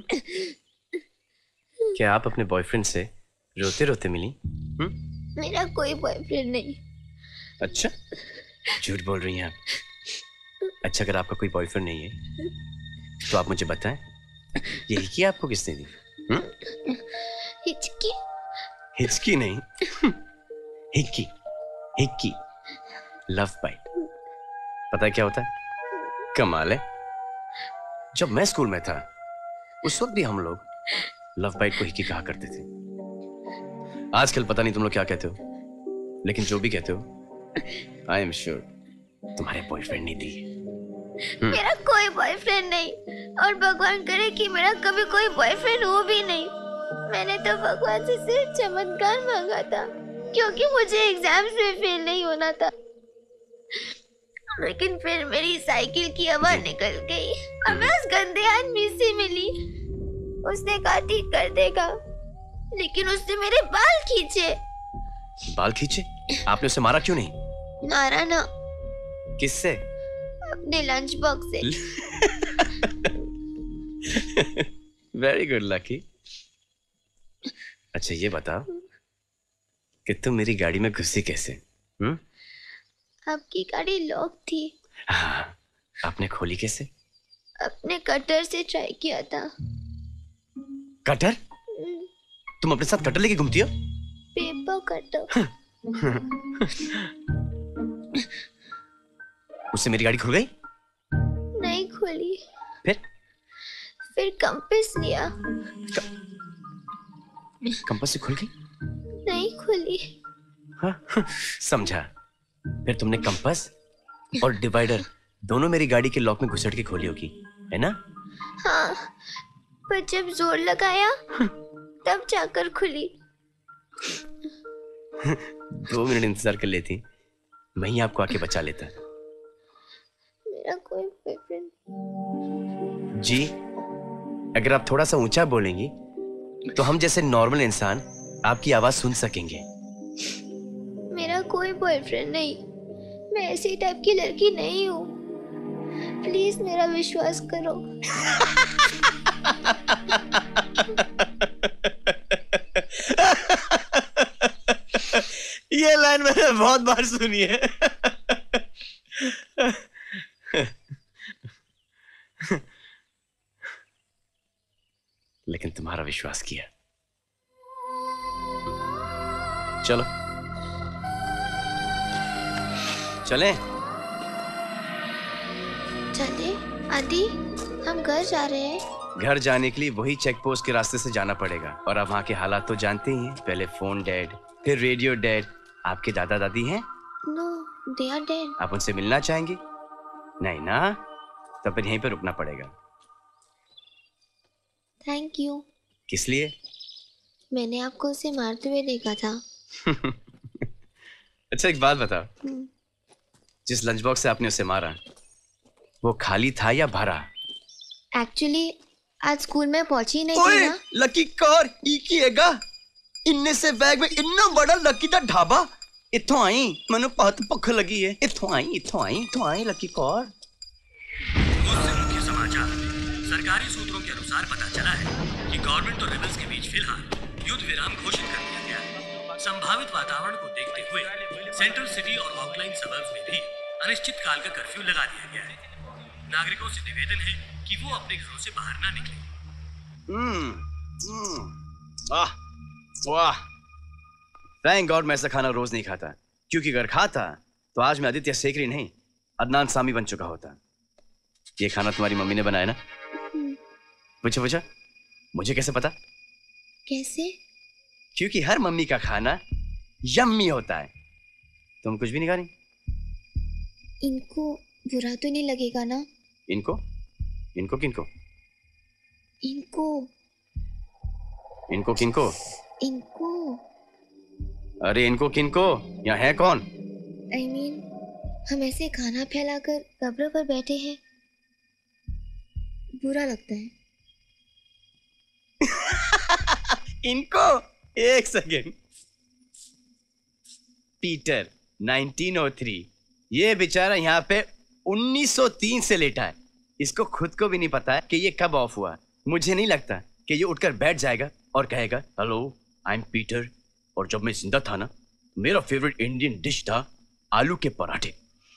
क्या आप अपने बॉयफ्रेंड से रोते रोते मिली? हुँ? मेरा कोई बॉयफ्रेंड नहीं। अच्छा, झूठ बोल रही हैं आप। अच्छा, अगर आपका कोई बॉयफ्रेंड नहीं है तो आप मुझे बताएं, ये हिचकी आपको किसने दी? हुँ? हिचकी? हिचकी नहीं, हिक्की, हिक्की, लव बाइट। पता है क्या होता है? कमाल है। जब मैं स्कूल में था उस वक्त भी हम लोग लव बाइट को हिक्की कहा करते थे। आजकल पता नहीं तुम लोग क्या कहते हो, लेकिन जो भी कहते हो आई एम श्योर तुम्हारे बॉयफ्रेंड ने दी है। मेरा कोई बॉयफ्रेंड नहीं, और भगवान करे कि मेरा कभी कोई बॉयफ्रेंड हो भी नहीं। मैंने तो भगवान से सिर्फ चमत्कार मांगा था, क्योंकि मुझे एग्जाम्स में फेल नहीं होना था। लेकिन फिर मेरी साइकिल की हवा निकल गई और मैं उस गंदे आदमी से मिली। उसने कहा ठीक कर देगा, लेकिन उसने मेरे बाल खींचे। बाल खींचे? आपने उसे मारा क्यों नहीं? मारा ना। किससे? अपने लंच बॉक्स से। Very good Lucky. अच्छा ये बताओ कि तुम मेरी गाड़ी में घुसी कैसे? हम्म? आपकी गाड़ी लॉक थी। हाँ, आपने खोली कैसे? अपने कटर से ट्राई किया था। कटर? तुम अपने साथ कटर लेके घूमती हो? Paper cutter. उससे मेरी गाड़ी खुल गई? नहीं खुली। फिर? फिर कंपास लिया। कंपास से खुल गई? नहीं खुली। हाँ, समझा। फिर तुमने कंपास और डिवाइडर दोनों मेरी गाड़ी के लॉक में घुसड़ के खोली होगी, है ना? हाँ, पर जब जोर लगाया तब जाकर खुली। दो मिनट इंतजार कर लेती, मैं ही आपको आके बचा लेता। मेरा कोई बॉयफ्रेंड जी, अगर आप थोड़ा सा ऊंचा बोलेंगी तो हम जैसे नॉर्मल इंसान आपकी आवाज सुन सकेंगे। मेरा कोई बॉयफ्रेंड नहीं, मैं ऐसी टाइप की लड़की नहीं हूँ। प्लीज मेरा विश्वास करो। ये लाइन मैंने बहुत बार सुनी है। लेकिन तुम्हारा विश्वास किया। चलो चले चले आदि, हम घर जा रहे हैं। घर जाने के लिए वही चेक पोस्ट के रास्ते से जाना पड़ेगा, और अब वहाँ के हालात तो जानते ही हैं। पहले फोन डेड, फिर रेडियो डेड। आपके दादा दादी हैं? No, they are dead. आप उनसे मिलना चाहेंगे? नहीं ना, तब फिर यहीं पे रुकना पड़ेगा। Thank you. किस लिए? मैंने आपको उसे मारते हुए देखा था। अच्छा एक बात बताओ, जिस लंच बॉक्स से आपने उसे मारा वो खाली था या भरा? एक्चुअली आज स्कूल में पहुंची नहीं थी ना। लकी कौर ई की हैगा इन्ने से बैग में इन्ना बड़ा लकी दा ढाबा। इत्थों आई, मैंने बहुत भुख लगी है। इत्थों आई इत्थों आई इत्थों आई लकी कौर। मुख्य समाचार। सरकारी सूत्रों के अनुसार पता चला है कि गवर्नमेंट और रेबल्स के बीच फिलहाल युद्ध विराम घोषित कर दिया गया है। संभावित वातावरण को देखते हुए सेंट्रल सिटी और आउटलाइन सबर्ब्स में भी अनिश्चित काल का कर्फ्यू लगा दिया गया है। नागरिकों से निवेदन है कि वो अपने घरों से बाहर ना निकलें। हम्म, वाह वाह, थैंक गॉड मैं ऐसा खाना रोज नहीं खाता, क्योंकि अगर खाता तो आज मैं आदित्य सेकरी नहीं अदनान सामी बन चुका होता। ये खाना तुम्हारी मम्मी ने बनाया ना? पूछो पूछो, मुझे कैसे पता? कैसे? क्योंकि हर मम्मी का खाना यम्मी होता है। तुम कुछ भी नहीं खा रही? इनको बुरा तो नहीं लगेगा ना? इनको? इनको किनको? इनको इनको किनको? इनको अरे इनको किनको? यहाँ है कौन? आई I मीन mean, हम ऐसे खाना फैलाकर कब्र पर बैठे हैं, बुरा लगता है। इनको? एक second. Peter nineteen O three, ये बेचारा यहाँ पे उन्नीस सौ तीन से लेटा है। इसको खुद को भी नहीं पता है कि ये कब ऑफ हुआ। मुझे नहीं लगता कि ये उठकर बैठ जाएगा और कहेगा हेलो आई एम पीटर, और जब मैं जिंदा था ना मेरा फेवरेट इंडियन डिश था आलू के पराठे।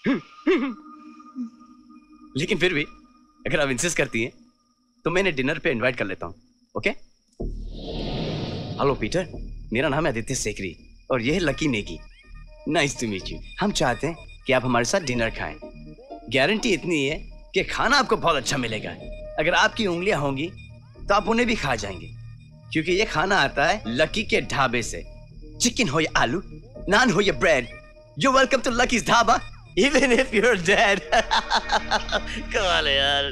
लेकिन फिर भी अगर आप इंसिस्ट करती हैं तो मैं इन्हें डिनर पे इनवाइट कर लेता हूँ। ओके? हेलो पीटर, मेरा नाम है आदित्य सेकरी और यह है Lucky Negi. Nice to meet you. हम चाहते हैं कि आप हमारे साथ डिनर खाएं। गारंटी इतनी है कि खाना आपको बहुत अच्छा मिलेगा। अगर आपकी उंगलियां होंगी तो आप उन्हें भी खा जाएंगे, क्योंकि ये खाना आता है लकी के ढाबे से। चिकन हो या आलू, नान हो या bread, you welcome to Lucky's dhaba even if you are dead. कमाल है यार।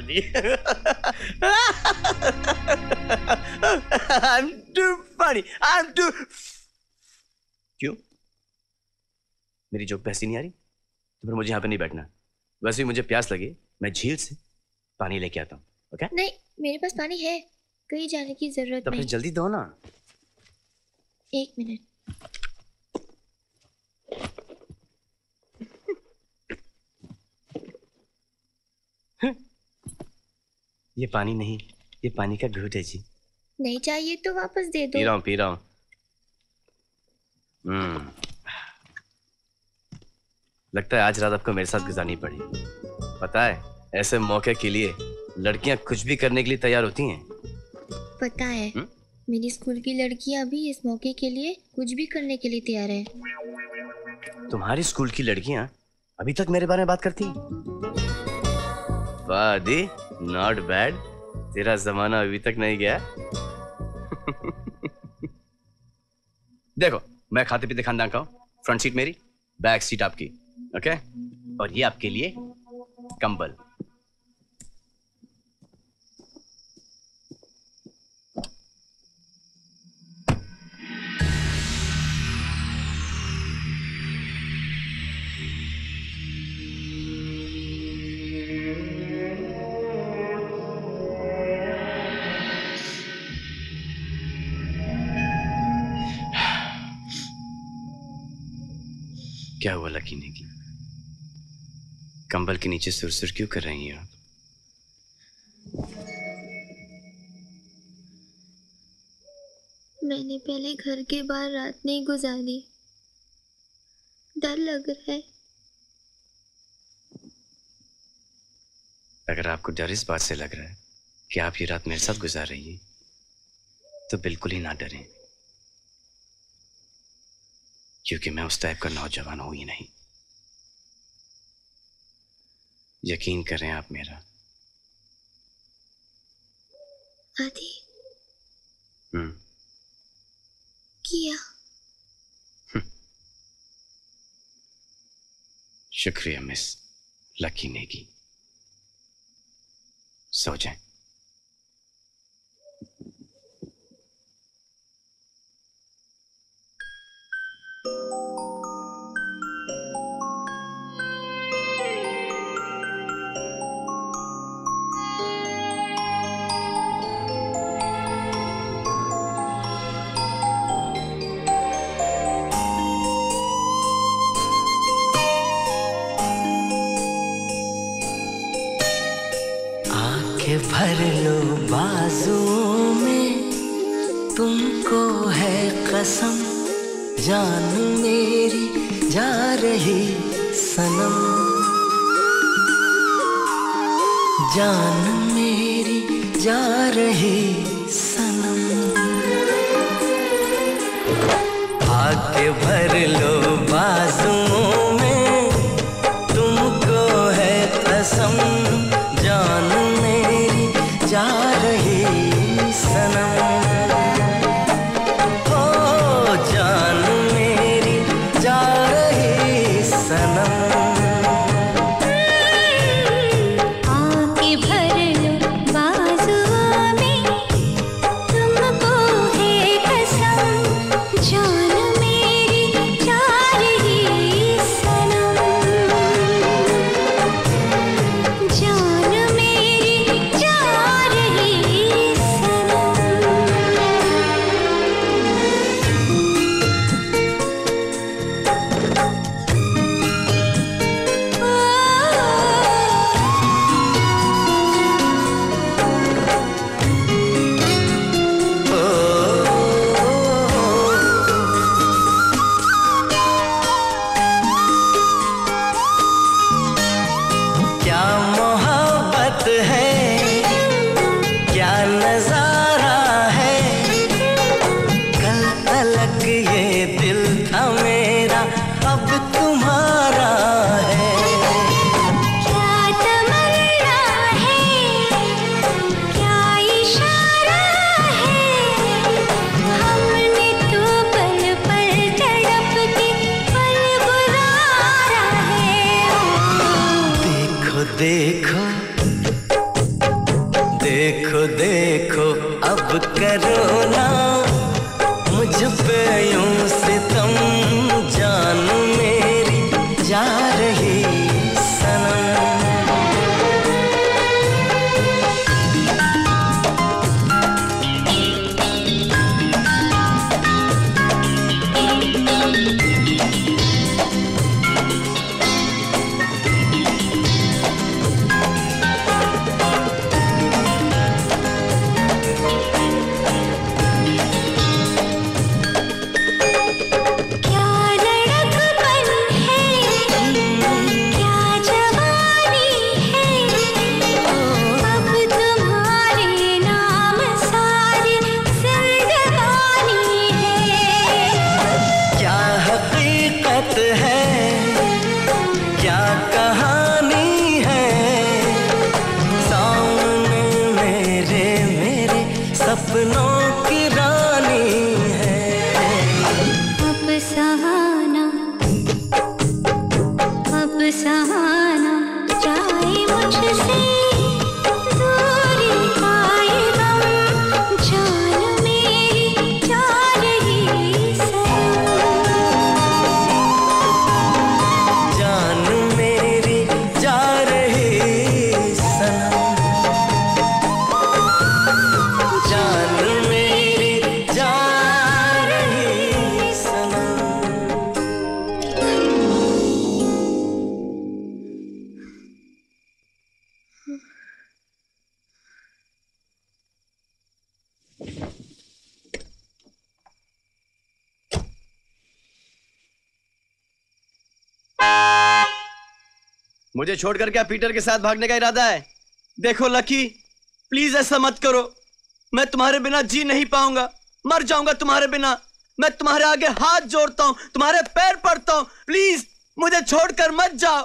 I'm too funny. I'm too... क्यों? मेरी जोक पे हंसी नहीं आ रही? तो फिर मुझे यहाँ पे नहीं बैठना। वैसे भी मुझे प्यास लगी, मैं झील से पानी लेके आता हूँ। ओके? नहीं, मेरे पास पानी है, कहीं जाने की जरूरत तो नहीं। फिर जल्दी दो ना। एक मिनट। ये पानी नहीं, ये पानी का घूंट है जी। नहीं चाहिए तो वापस दे दो। पी रहा हूँ पी रहा हूँ। हम्म, लगता है आज रात आपको मेरे साथ गुजारनी पड़ी। पता है ऐसे मौके के लिए लड़कियां कुछ भी करने के लिए तैयार होती हैं। पता है, हुँ? मेरी स्कूल की लड़कियां भी इस मौके के लिए कुछ भी करने के लिए तैयार हैं। तुम्हारी स्कूल की लड़कियां अभी तक मेरे बारे में बात करती? वाह दी, नॉट बैड। तेरा जमाना अभी तक नहीं गया। देखो, मैं खाते पीते खानदान का हूं। फ्रंट सीट मेरी, बैक सीट आपकी, ओके? और ये आपके लिए कंबल। क्या हुआ लकी नेगी? कंबल के नीचे सुरसुर क्यों कर रही हैं आप? मैंने पहले घर के बाहर रात नहीं गुजारी, डर लग रहा है। अगर आपको डर इस बात से लग रहा है कि आप ये रात मेरे साथ गुजार रही हैं, तो बिल्कुल ही ना डरें, क्योंकि मैं उस टाइप का नौजवान हूं ही नहीं। यकीन करें आप मेरा। आदि हम्म किया। शुक्रिया मिस लकी नेगी। सो जाएं। भर लो बाजुओं में, तुमको है कसम, जान मेरी जा रही सनम, जान मेरी जा रही सनम। आके भर लो बाजुओं में, तुमको है कसम, जान जा रही सनम, ओ जान मेरी जा रही सनम। आके भर लो बाजुओं में, तुमको है कसम, जान मेरी जा रही सनम, जान मेरी जा देखो देखो देखो अब करो ना मुझ पे यूं सितम, जान मेरी जा रही सनम। क्या लड़कपन है मुझे छोड़कर क्या पीटर के साथ भागने का इरादा है? देखो लकी, प्लीज ऐसा मत करो। मैं तुम्हारे बिना जी नहीं पाऊंगा, मर जाऊंगा तुम्हारे बिना। मैं तुम्हारे आगे हाथ जोड़ता हूं, तुम्हारे पैर पड़ता हूं, प्लीज मुझे छोड़कर मत जाओ।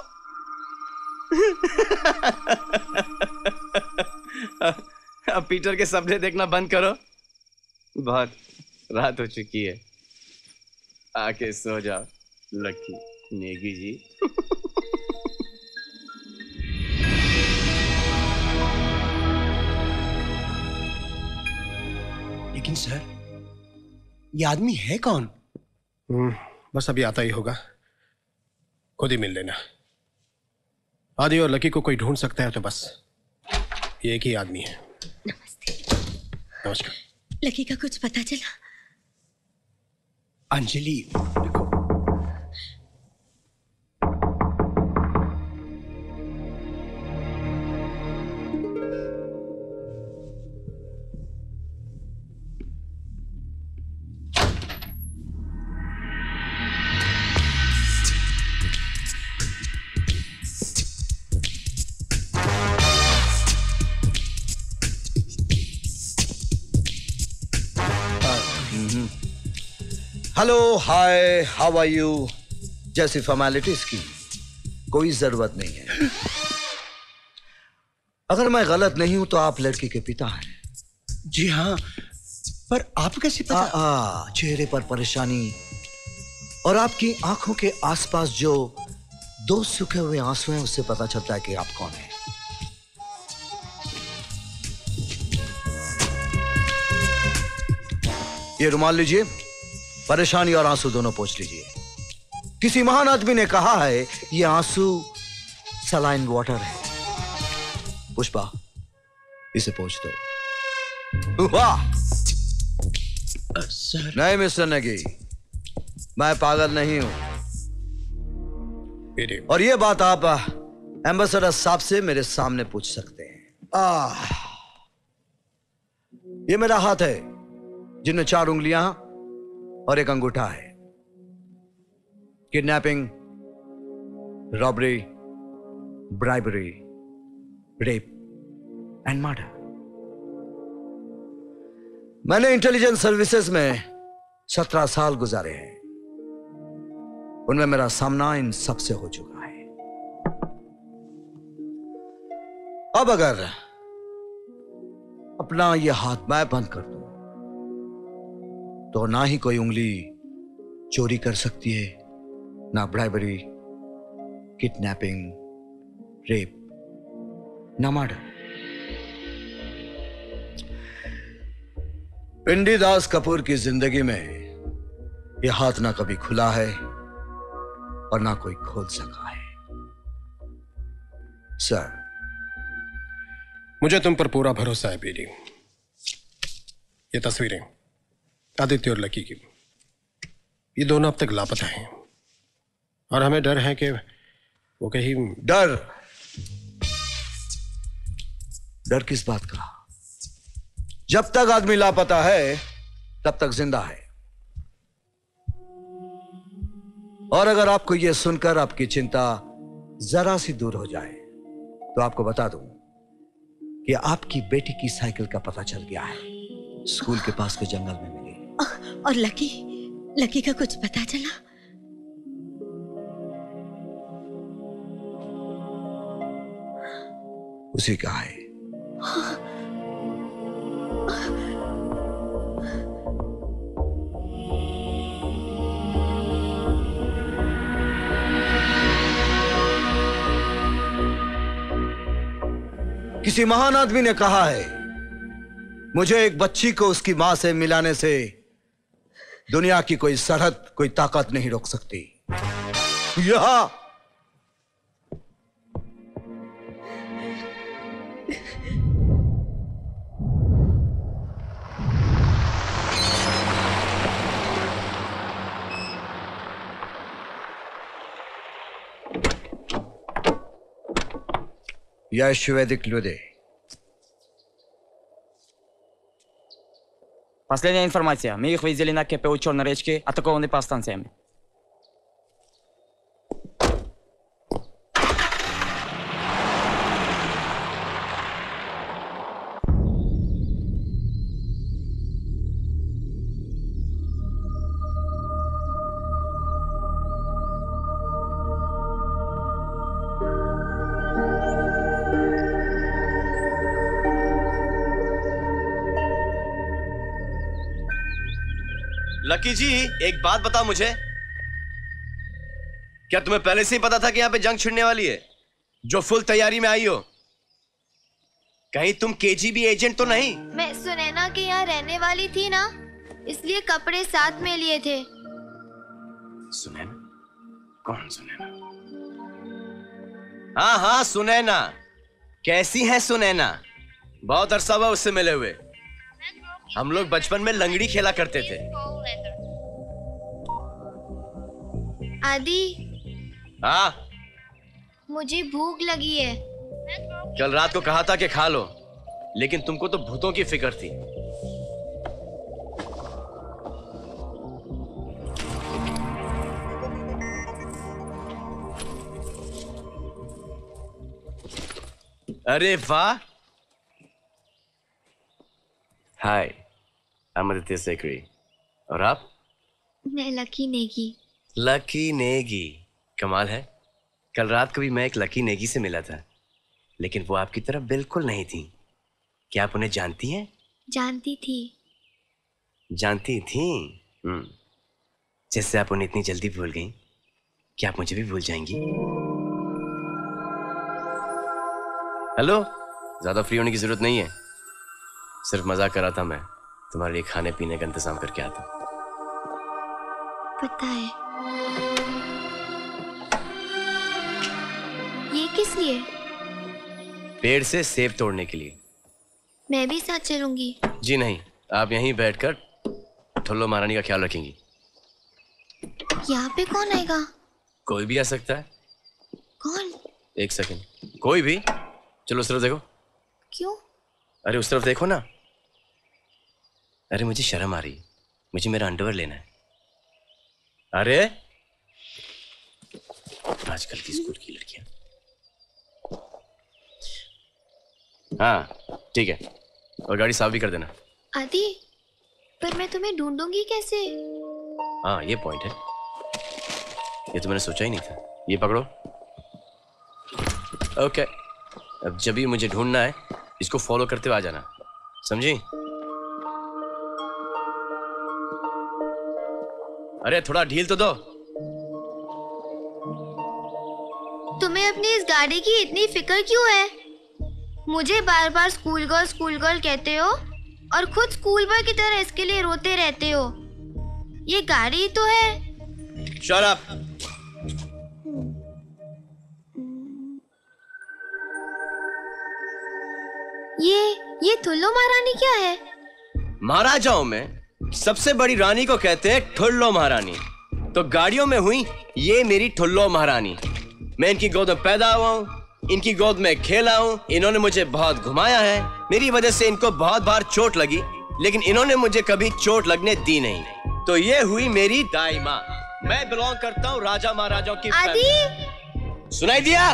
अब पीटर के सपने देखना बंद करो, बहुत रात हो चुकी है। आके सो जाओ लकी नेगी जी। लेकिन सर, ये आदमी है कौन? बस अभी आता ही होगा, खुद ही मिल लेना। आदि और लकी को कोई ढूंढ सकता है तो बस ये एक ही आदमी है। नमस्ते। नमस्कार। लकी का कुछ पता चला? Anjali, hello, hi, how are you जैसी फॉर्मेलिटीज की कोई जरूरत नहीं है। अगर मैं गलत नहीं हूं तो आप लड़की के पिता हैं। जी हाँ, पर आप कैसे पता? आ, आ, चेहरे पर परेशानी और आपकी आंखों के आसपास जो दो सूखे हुए आंसू हैं उससे पता चलता है कि आप कौन हैं। ये रुमाल लीजिए, परेशानी और आंसू दोनों पोंछ लीजिए। किसी महान आदमी ने कहा है ये आंसू सलाइन वाटर है। पुष्पा, इसे पोंछ दो। वाह! सर। नहीं मिस्टर नेगी, मैं पागल नहीं हूं। और ये बात आप एम्बेसडर साहब से मेरे सामने पूछ सकते हैं। आह, ये मेरा हाथ है जिनमें चार उंगलियां और एक अंगूठा है। Kidnapping, robbery, bribery, rape and murder. मैंने इंटेलिजेंस सर्विसेज में सत्रह साल गुजारे हैं, उनमें मेरा सामना इन सबसे हो चुका है। अब अगर अपना यह हाथ मैं बंद कर दूं तो ना ही कोई उंगली चोरी कर सकती है, ना ब्राइबरी, किडनैपिंग, रेप, ना मर्डर। पिंडी दास कपूर की जिंदगी में यह हाथ ना कभी खुला है और ना कोई खोल सका है। सर, मुझे तुम पर पूरा भरोसा है बेटी। ये तस्वीरें आदित्य और लकी की, ये दोनों अब तक लापता हैं और हमें डर है कि वो कहीं। डर? डर किस बात का? जब तक आदमी लापता है तब तक जिंदा है। और अगर आपको यह सुनकर आपकी चिंता जरा सी दूर हो जाए तो आपको बता दूं कि आपकी बेटी की साइकिल का पता चल गया है, स्कूल के पास के जंगल में मिली। और लकी, लकी का कुछ पता चला? उसी का है। किसी महान आदमी ने कहा है मुझे एक बच्ची को उसकी मां से मिलाने से दुनिया की कोई सरहद, कोई ताकत नहीं रोक सकती। यहां Я шведик людей. Последняя информация. Мы их видели на КП у Черной речки, атакованы по станциям. लकी जी, एक बात बताओ मुझे, क्या तुम्हें पहले से ही पता था कि यहाँ पे जंग छिड़ने वाली है, जो फुल तैयारी में आई हो? कहीं तुम केजीबी एजेंट तो नहीं? मैं सुनैना के यहाँ रहने वाली थी ना, इसलिए कपड़े साथ में लिए थे। सुनैना? कौन सुनैना? हाँ हाँ सुनैना। कैसी है सुनैना? बहुत अरसा हुआ उससे मिले हुए। हम लोग बचपन में लंगड़ी खेला करते थे। आदि, हाँ मुझे भूख लगी है। कल रात को कहा था कि खा लो, लेकिन तुमको तो भूतों की फिक्र थी। अरे वाह। हाय, I'm आदित्य सेकरी। और आप? मैं लकी नेगी। लकी नेगी, कमाल है। कल रात को भी मैं एक लकी नेगी से मिला था, लेकिन वो आपकी तरफ बिल्कुल नहीं थी। क्या आप उन्हें जानती हैं? जानती थी। जानती थी? हम्म। जैसे आप उन्हें इतनी जल्दी भूल गई, क्या आप मुझे भी भूल जाएंगी? हेलो, ज्यादा फ्री होने की जरूरत नहीं है। सिर्फ मजाक कर रहा था मैं। तुम्हारे लिए खाने पीने का इंतजाम करके आता। पता है। ये किस लिए? पेड़ से सेब तोड़ने के लिए। मैं भी साथ चलूंगी। जी नहीं, आप यहीं बैठकर ठुल्लो महारानी का ख्याल रखेंगी। यहाँ पे कौन आएगा? कोई भी आ सकता है। कौन? एक सेकंड। कोई भी। चलो उस तरफ देखो। क्यों? अरे उस तरफ देखो ना। अरे मुझे शर्म आ रही है, मुझे मेरा अंडरवेयर लेना है। अरे आजकल की स्कूल की लड़कियां। हाँ ठीक है, और गाड़ी साफ भी कर देना। आदि, पर मैं तुम्हें ढूंढूंगी कैसे? हाँ ये पॉइंट है, ये तो मैंने सोचा ही नहीं था। ये पकड़ो। ओके, अब जब भी मुझे ढूंढना है, इसको फॉलो करते हुए आ जाना, समझी? अरे थोड़ा ढील तो दो। तुम्हें अपनी इस गाड़ी की इतनी फिक्र क्यों है? मुझे बार बार स्कूल गर्ल स्कूल गर्ल कहते हो और खुद स्कूल बॉय की तरह इसके लिए रोते रहते हो। ये गाड़ी तो है। Shut up. ये ये ठुल्लो महारानी क्या है? महाराजाओं में सबसे बड़ी रानी को कहते हैं ठुल्लो महारानी। तो गाड़ियों में हुई ये मेरी ठुल्लो महारानी। मैं इनकी गोद में पैदा हुआ हूँ, इनकी गोद में खेला हूँ, इन्होंने मुझे बहुत घुमाया है। मेरी वजह से इनको बहुत बार चोट लगी, लेकिन इन्होंने मुझे कभी चोट लगने दी नहीं। तो ये हुई मेरी दाई माँ। मैं बिलोंग करता हूँ राजा महाराजाओं की फैमिली। सुनाई दिया?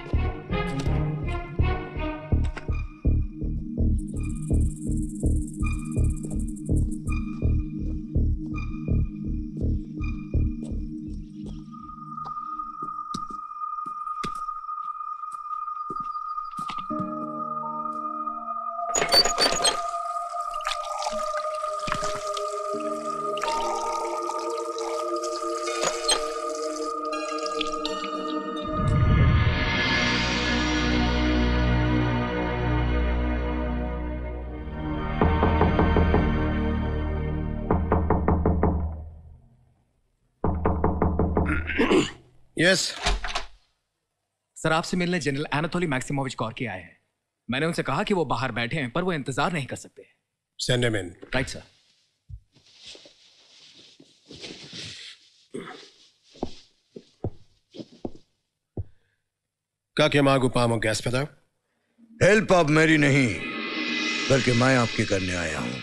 यस सर, आपसे मिलने जनरल एनाटोली मैक्सिमोविच कॉर्की आए हैं। मैंने उनसे कहा कि वो बाहर बैठे हैं, पर वो इंतजार नहीं कर सकते। Send him in. Right sir. Как я могу помочь, господа? Help अब मेरी नहीं, बल्कि मैं आपकी करने आया हूं।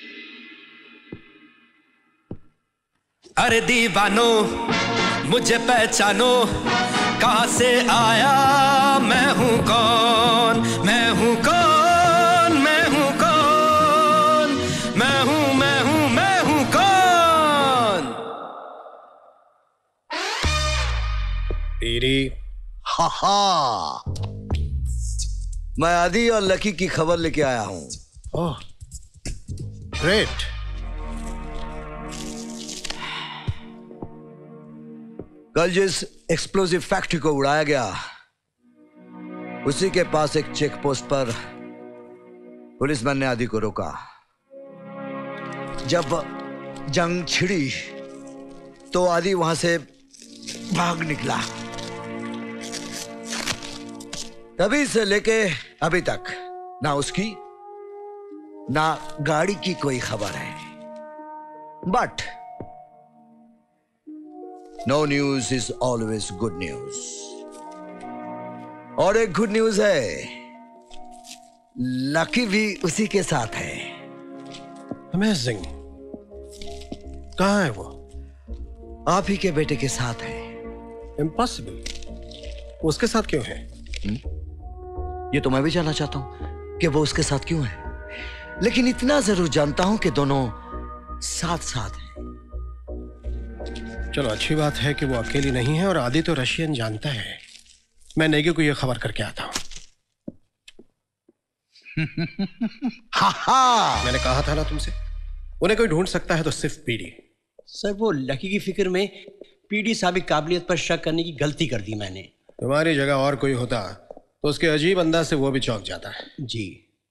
अरे दीवानो मुझे पहचानो, कहां से आया, मैं हूं कौन, मैं हूं कौन, मैं हूं कौन, मैं हूं मैं हूं मैं हूं कौन। पीरी। हा हा, मैं आदि और लकी की खबर लेके आया हूं। Oh great. कल जिस एक्सप्लोसिव फैक्ट्री को उड़ाया गया, उसी के पास एक चेक पोस्ट पर पुलिसमैन ने आदि को रोका। जब जंग छिड़ी तो आदि वहां से भाग निकला। तभी से लेके अभी तक ना उसकी ना गाड़ी की कोई खबर है। But no news is always good news. और एक गुड न्यूज है, लकी भी उसी के साथ है। अमेजिंग। कहाँ है वो? आप ही के बेटे के साथ है। इम्पॉसिबल। उसके साथ क्यों है? हुँ? ये तो मैं भी जानना चाहता हूं कि वो उसके साथ क्यों है, लेकिन इतना जरूर जानता हूं कि दोनों साथ साथ हैं। चलो अच्छी बात है कि वो अकेली नहीं है और आदि तो रशियन जानता है। मैं नेगी को ये खबर करके आता हूं। मैंने कहा था ना तुमसे, उन्हें कोई ढूंढ सकता है तो सिर्फ पीडी। सर वो लकी की फिक्र में पीडी साहब की काबिलियत पर शक करने की गलती कर दी मैंने। तुम्हारी जगह और कोई होता तो उसके अजीब अंदाज से वो भी चौंक जाता है। जी।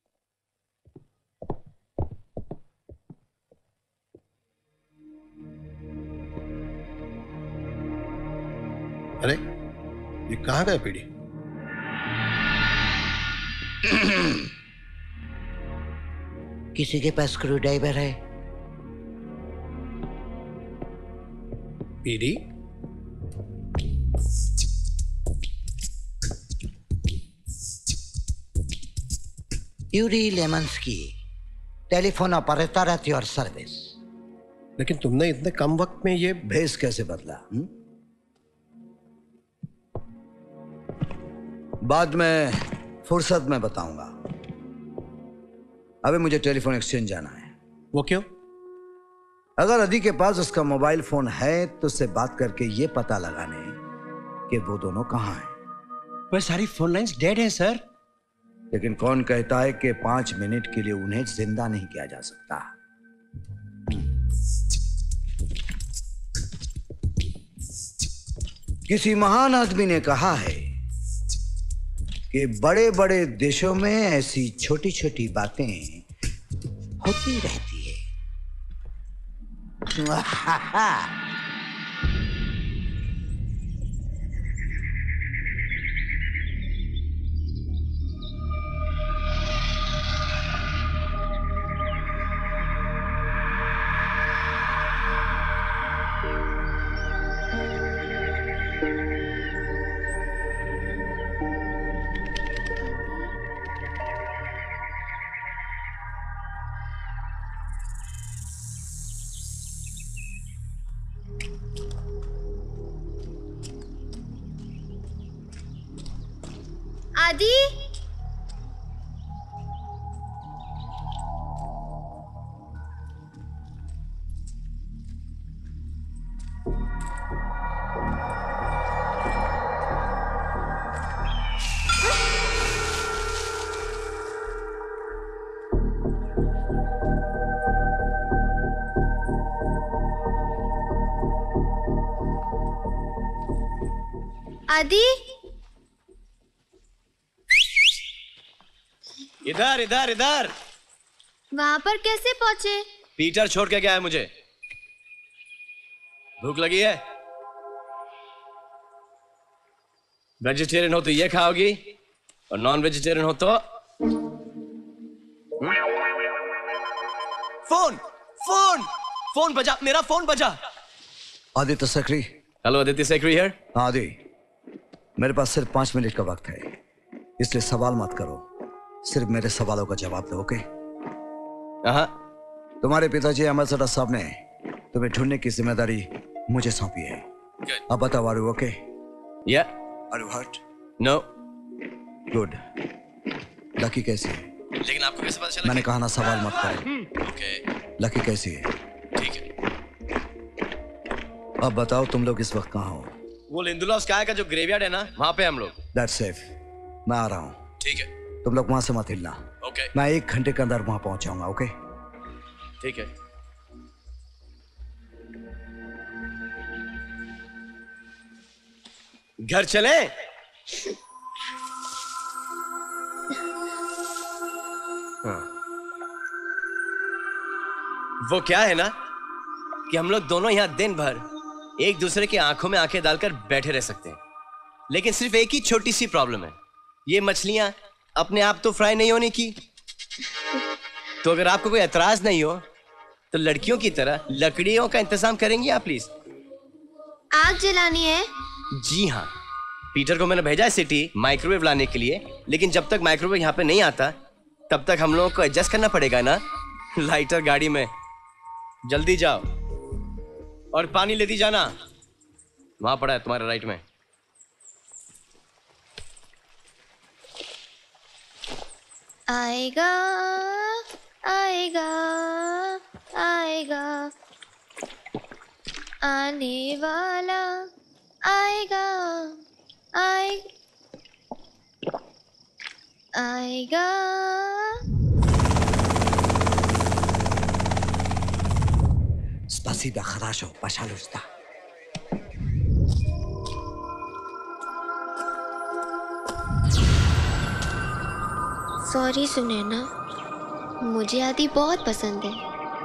अरे ये कहाँ गए पीडी? किसी के पास स्क्रू ड्राइवर है? PD? Yuri Lemanski, telephone operator at your service. लेकिन तुमने इतने कम वक्त में ये भेस कैसे बदला? हुँ? बाद में फुर्सत में बताऊंगा। अभी मुझे टेलीफोन एक्सचेंज जाना है। वो क्यों? अगर अदी के पास उसका मोबाइल फोन है तो उससे बात करके ये पता लगाने कि वो दोनों कहां हैं। पर सारी फोन लाइंस डेड हैं सर। लेकिन कौन कहता है कि पांच मिनट के लिए उन्हें जिंदा नहीं किया जा सकता? किसी महान आदमी ने कहा है कि बड़े बड़े देशों में ऐसी छोटी छोटी बातें होती रहती है। आदि, आदि, इधर इधर इधर। वहां पर कैसे पहुंचे? पीटर छोड़ के गया है मुझे। भूख लगी है? वेजिटेरियन हो तो ये खाओगी और नॉन वेजिटेरियन हो तो फोन फोन फोन बजा, मेरा फोन बजा। आदित्य सक्री। Hello Aditya Sakri here. आदि, मेरे पास सिर्फ पांच मिनट का वक्त है, इसलिए सवाल मत करो, सिर्फ मेरे सवालों का जवाब दो। ओके? हाँ। तुम्हारे पिताजी अहमद सदा साहब ने तुम्हें ढूंढने की जिम्मेदारी मुझे सौंपी है। अब बताओ, are you okay? Yeah. Are you hurt? No. Good. Lucky कैसी है? लेकिन आपको कैसे पता चला? मैंने कहा ना सवाल मत करो। ओके। लकी कैसी है? ठीक है। अब बताओ, तुम लोग इस वक्त कहाँ हो? वो लिंदुला स्काई का जो ग्रेवयार्ड है ना, वहां पे हम लोग। That's safe. मैं आ रहा हूँ। ठीक है। तुम लोग वहां से मत हिलना। ओके। मैं एक घंटे के अंदर वहां पहुंच जाऊंगा। ओके? ठीक है। घर चले? हाँ। वो क्या है ना कि हम लोग दोनों यहाँ दिन भर एक दूसरे की आंखों में आंखें डालकर बैठे रह सकते हैं, लेकिन सिर्फ एक ही छोटी सी प्रॉब्लम है, ये मछलियां अपने आप तो फ्राई नहीं होने की। तो अगर आपको कोई एतराज नहीं हो तो लड़कियों की तरह लकड़ियों का इंतजाम करेंगी आप प्लीज? आग जलानी है? जी हाँ, पीटर को मैंने भेजा है सिटी माइक्रोवेव लाने के लिए, लेकिन जब तक माइक्रोवेव यहाँ पे नहीं आता तब तक हम लोगों को एडजस्ट करना पड़ेगा ना लाइटर गाड़ी में। जल्दी जाओ और पानी लेती जाना, वहां पड़ा है तुम्हारे राइट में। आएगा आएगा आएगा आने वाला आएगा आए आएगा। Спасибо, хорошо, пожалуйста. सॉरी सुनैना, मुझे आदि बहुत पसंद है।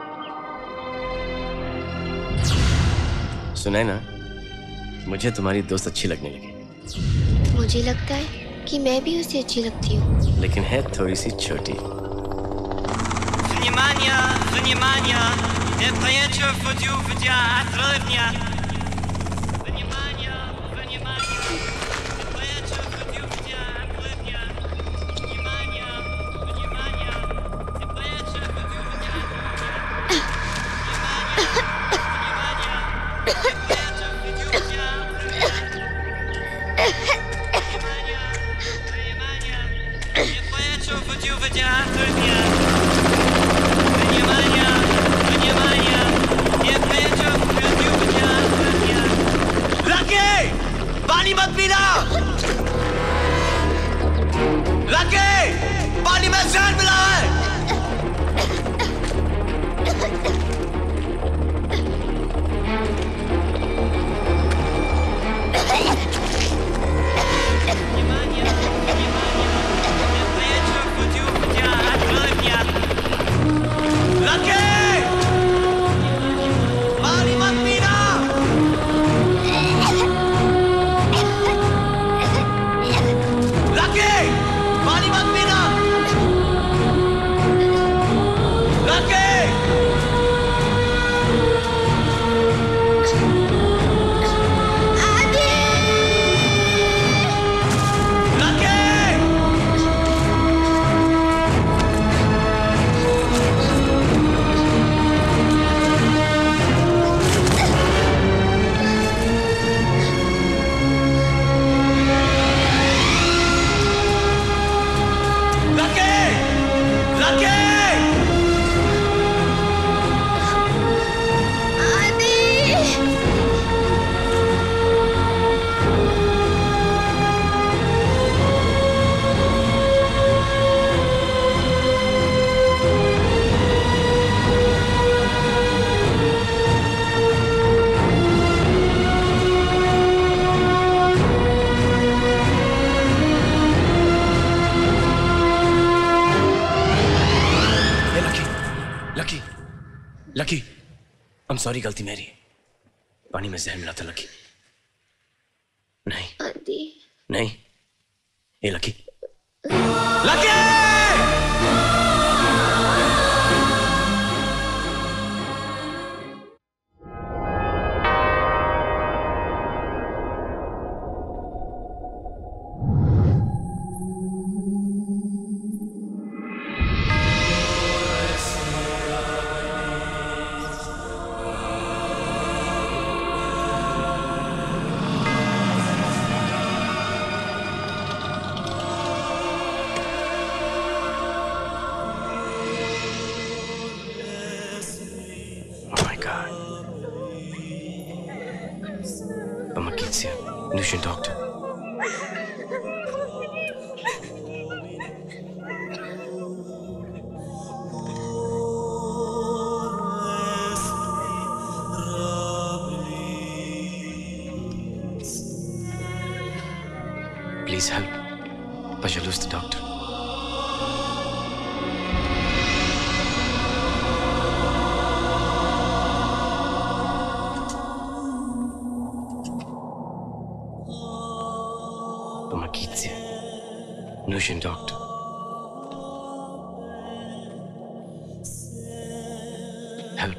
सुनैना, मुझे तुम्हारी दोस्त अच्छी लगने लगी। मुझे लगता है कि मैं भी उसे अच्छी लगती हूँ, लेकिन है थोड़ी सी छोटी। Внимание, внимание, это я чё фудю, фудя, отрывня. Внимание, внимание, это я чё фудю, фудя, отрывня. Внимание, внимание, это я чё фудю, фудя, отрывня. Внимание, внимание, это я чё фудю, фудя, отрывня. Внимание, внимание, это я чё фудю, фудя, отрывня. लकी, पानी मत पीना। लकी, पानी में जहर मिला है। लकी, पानी मत पीना। लकी, पानी मत पीना। Lucky, Lucky, I am sorry, गलती मेरी। पानी में जहर मिला था लकी। नहीं आदि, नहीं, ये Lucky, Lucky! Please help. Пожалуйста, doctor. Помогите. Нужен доктор. Help.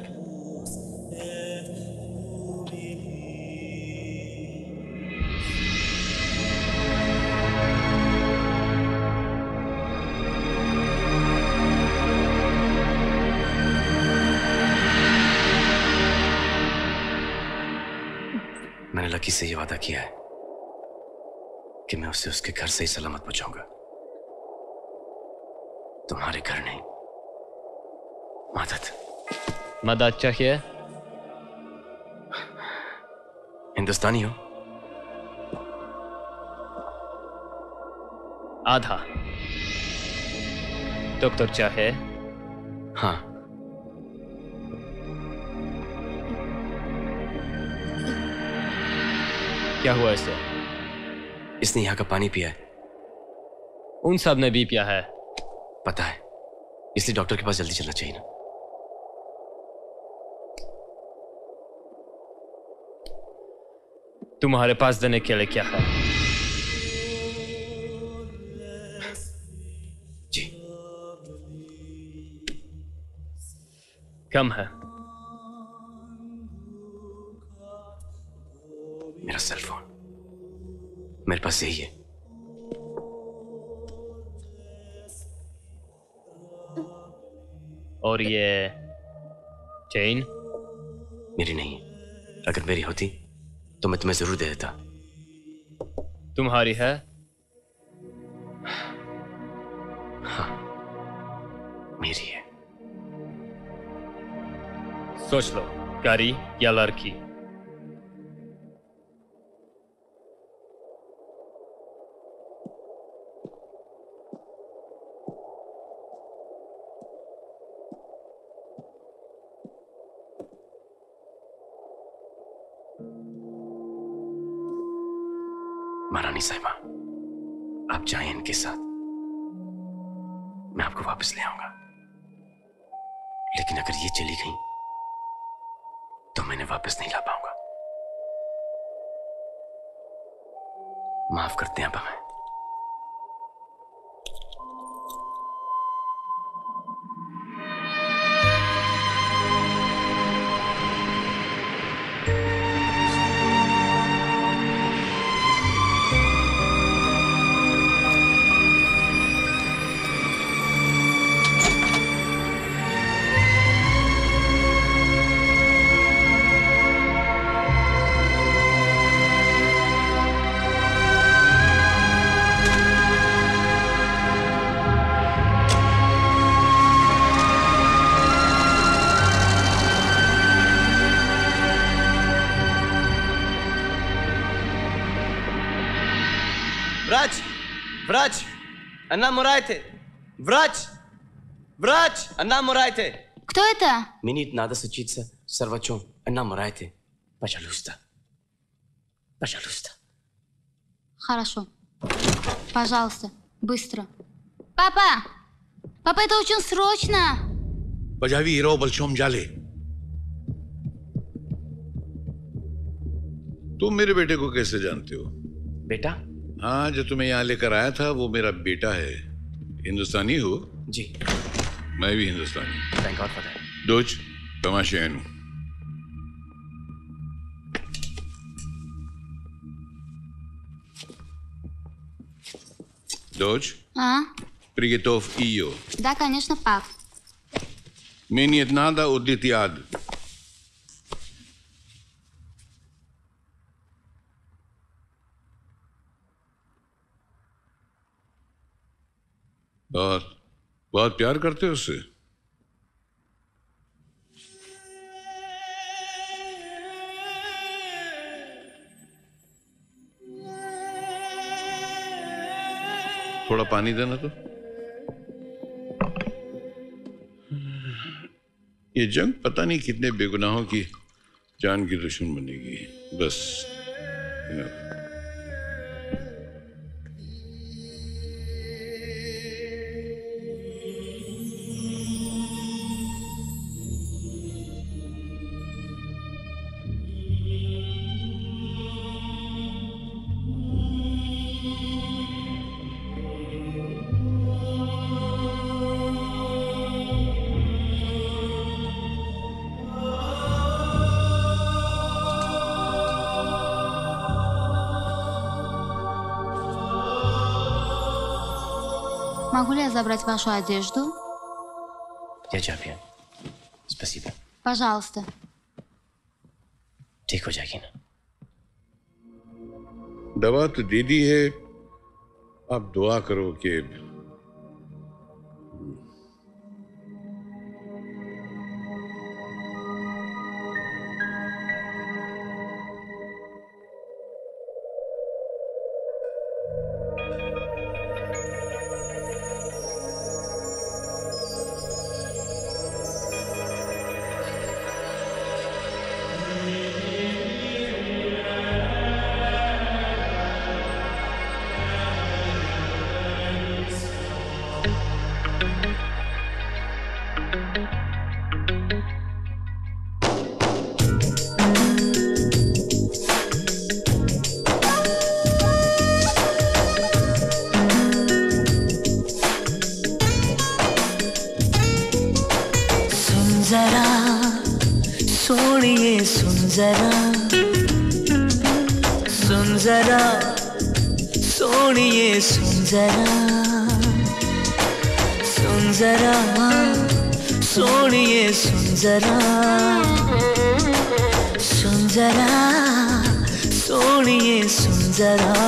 मैंने लकी से ये वादा किया है कि मैं उसे उसके घर से ही सलामत पहुंचाऊंगा, तुम्हारे घर नहीं। मदद मदद चाहिए? हिंदुस्तानी हो? आधा। डॉक्टर चाहे? हाँ। क्या हुआ इसे? इसने यहाँ का पानी पिया है। उन सब ने भी पिया है। पता है, इसलिए डॉक्टर के पास जल्दी चलना चाहिए ना। तुम्हारे पास देने के लिए क्या है? जी। कम है। मेरा सेल फोन मेरे पास यही है। और ये चेन? मेरी नहीं है। अगर मेरी होती तो मैं तुम्हें जरूर दे देता। तुम्हारी है? हाँ, मेरी है। सोच लो, गाड़ी या लड़की? महारानी साहिबा, आप जाएं इनके साथ, मैं आपको वापस ले आऊंगा। लेकिन अगर ये चली गई तो मैं इन्हें वापस नहीं ला पाऊंगा। माफ करते हैं अब हमें। व्राज, व्राज, अन्ना Мурайте! Врач! Врач! Анна Мурайте! Кто это? Мне надо случиться с врачом. Анна Мурайте. Пожалуйста. Пожалуйста. Хорошо. Пожалуйста, быстро. Папа! Папа, это очень срочно! Позови его большом जाले. तुम मेरे बेटे को कैसे जानते हो? बेटा? हाँ, जो तुम्हें यहाँ लेकर आया था वो मेरा बेटा है। हिंदुस्तानी हो? जी। मैं भी Hindustani. Thank God for that. डोज, तमाशेनु। Дочь, А? приготовь ее. Да, конечно, пап. Мне не надо удлить яд. बहुत बहुत प्यार करते हो उससे? थोड़ा पानी देना तो। ये जंग पता नहीं कितने बेगुनाहों की जान की दुश्मन बनेगी। बस Могу ли я забрать вашу одежду? Я चाबियां। Спасибо। Пожалуйста. ठीक हो जाएगी ना? दवा तो दे दी है, अब दुआ करो कि जरा सोनिए सुन जरा सुन जरा सोनिए सुन जरा सुन जरा सोनिए सुन जरा सुन जरा सोनिए सुन जरा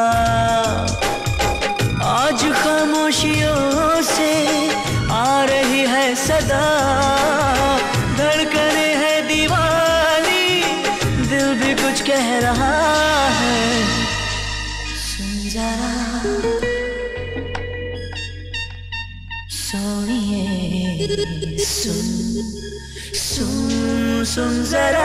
आज खामोशियों से आ रही है सदा धड़कने है दीवानी दिल भी कुछ कह रहा है सुन जरा सोनिए सुन सुन सुन जरा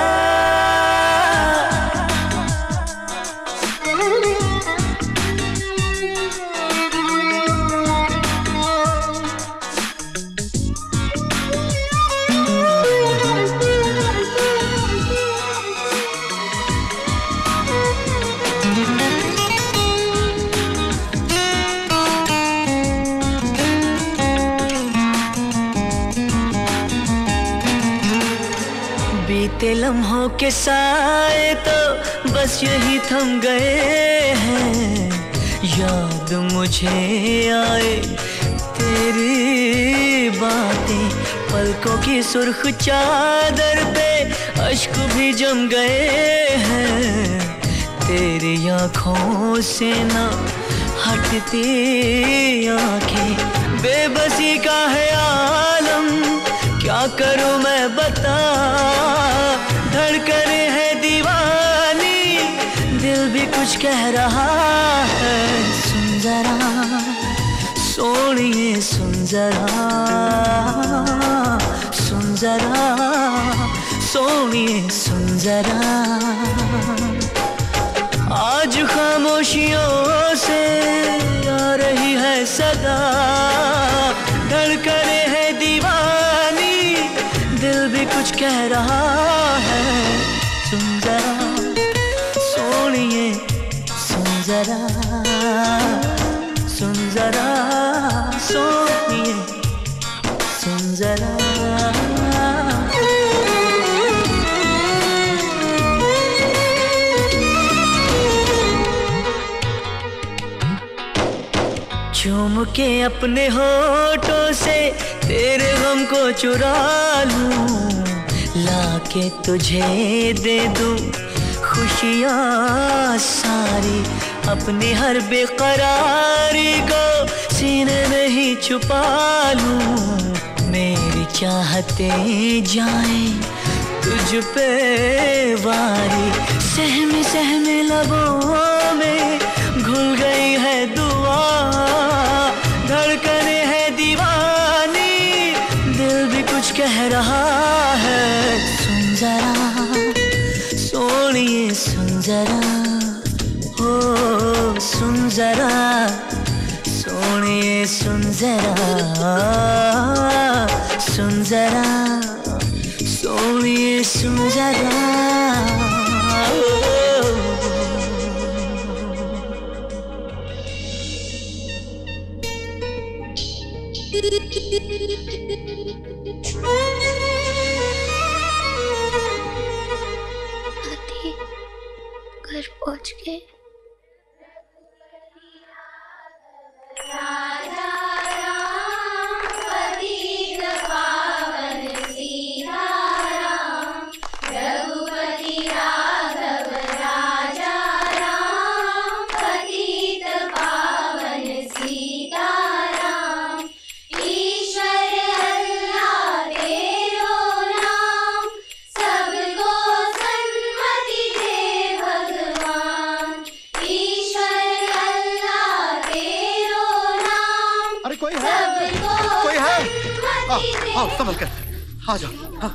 बीते लम्हों के साए तो बस यही थम गए हैं याद मुझे आए तेरी बातें पलकों की सुर्ख चादर पे अश्क भी जम गए हैं तेरी आँखों से ना हटती आँखें बेबसी का है आलम क्या करूं मैं बता धड़कने है दीवानी दिल भी कुछ कह रहा है सुन जरा सोनिए सुन जरा सुन जरा सोनिए सुन जरा आज खामोशियों से आ रही है सदा धड़कने है दीवानी दिल भी कुछ कह रहा है सुन जरा सोनिए सुन जरा सुन जरा सोनिए सुन जरा चूम के अपने होठों से तेरे गम को चुरा लूं लाके तुझे दे दूं खुशियाँ सारी अपनी हर बेकरारी को सीने में ही छुपा लूं मेरी चाहते जाएं तुझ पे वारी सहमे सहमे लबों में घुल गई है दुआ धड़कने है दीवानी दिल भी कुछ कह रहा है सुन जरा सोनिए सुन जरा हो सुन जरा सोनिए सुन जरा सुन जरा सोनिए सुन जरा आती घर पहुंच गए राधा आओ आओ संभल कर आ जाओ। हाँ।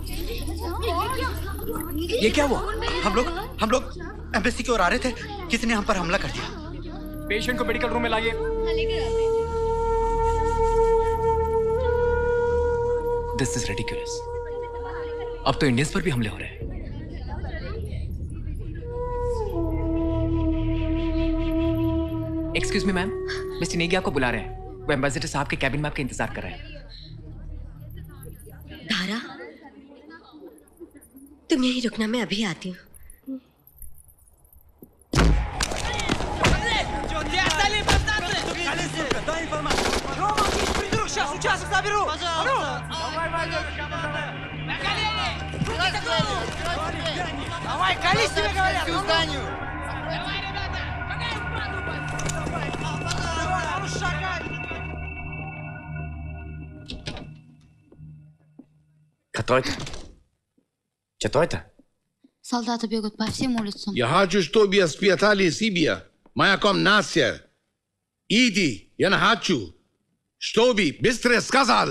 ये क्या हुआ? हम लोग हम लोग एम्बेसी की ओर आ रहे थे, किसी ने हम पर हमला कर दिया। पेशेंट को मेडिकल रूम में लाइए। This is ridiculous. अब तो इंडियंस पर भी हमले हो रहे हैं। Excuse me ma'am, mister Negi आपको बुला रहे हैं। वो एम्बेसडर साहब के कैबिन में आपका इंतजार कर रहे हैं। धारा, तुम यहीं रुकना, मैं अभी आती हूँ। Кто это? Что это? Солдаты бегут по всем улицам. Я хочу, чтобы испытали себя. Моя комната. Иди, я не хочу. Чтобы быстро сказал.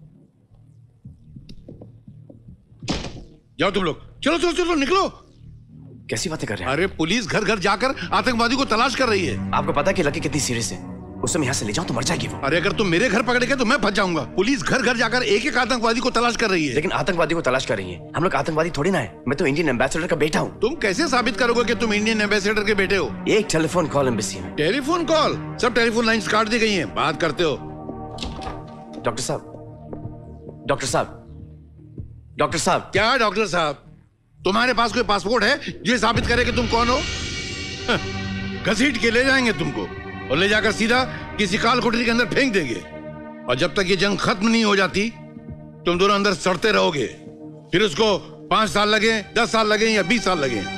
जाओ तुम लोग, चलो चलो चलो निकलो। कैसी बातें कर रहे हैं? अरे पुलिस घर घर जाकर आतंकवादी को तलाश कर रही है। आपको पता है कि लकी कितनी सीरियस है? उस समय यहाँ से ले जाओ तो मर जाएगी वो। अरे अगर तुम मेरे घर पकड़े गए तो मैं फंस जाऊंगा। पुलिस घर घर जाकर एक एक आतंकवादी को तलाश कर रही है। लेकिन आतंकवादी को तलाश कर रही है, हम लोग आतंकवादी थोड़ी ना है। मैं तो इंडियन एम्बेसडर का बेटा हूँ। तुम कैसे साबित करोगे कि तुम इंडियन एम्बेसडर के बेटे हो? एक टेलीफोन कॉल एम्बेसी में। Telephone call? सब टेलीफोन लाइंस काट दी गई हैं, बात करते हो। डॉक्टर साहब, डॉक्टर साहब, डॉक्टर साहब। क्या डॉक्टर साहब? तुम्हारे पास कोई पासपोर्ट है जो साबित करे कि तुम कौन हो? घसीट के ले जाएंगे तुमको और ले जाकर सीधा किसी काल कोठरी के अंदर फेंक देंगे। और जब तक ये जंग खत्म नहीं हो जाती तुम दोनों अंदर सड़ते रहोगे। फिर उसको पांच साल लगे, दस साल लगे या बीस साल लगे।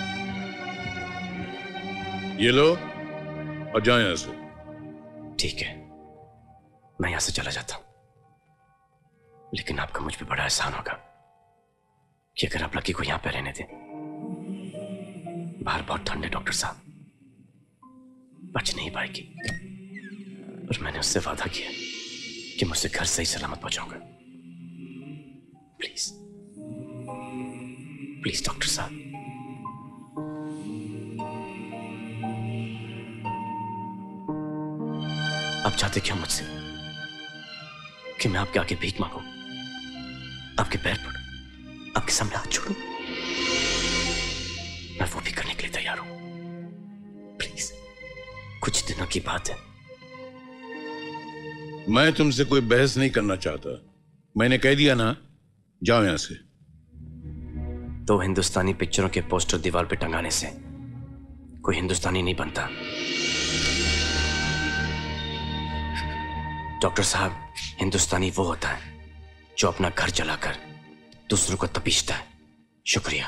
ये लो और जाओ यहां से। ठीक है, मैं यहां से चला जाता हूं, लेकिन आपका मुझ पे बड़ा एहसान होगा कि अगर आप लकी को यहां पे रहने दें। बाहर बहुत ठंड है डॉक्टर साहब, बच नहीं पाएगी। और मैंने उससे वादा किया कि मैं उसे घर सही सलामत पहुंचाऊंगा। प्लीज प्लीज डॉक्टर साहब। आप चाहते क्यों मुझसे कि मैं आपके आगे भीख मांगू, आपके पैर पड़ूं, आपके सामने हाथ छोड़ूं? मैं वो भी करने के लिए तैयार हूं। प्लीज, कुछ दिनों की बात है। मैं तुमसे कोई बहस नहीं करना चाहता। मैंने कह दिया ना, जाओ यहां से। दो हिंदुस्तानी पिक्चरों के पोस्टर दीवार पे टंगाने से कोई हिंदुस्तानी नहीं बनता डॉक्टर साहब। हिंदुस्तानी वो होता है जो अपना घर जलाकर दूसरों को तपीशता है। शुक्रिया।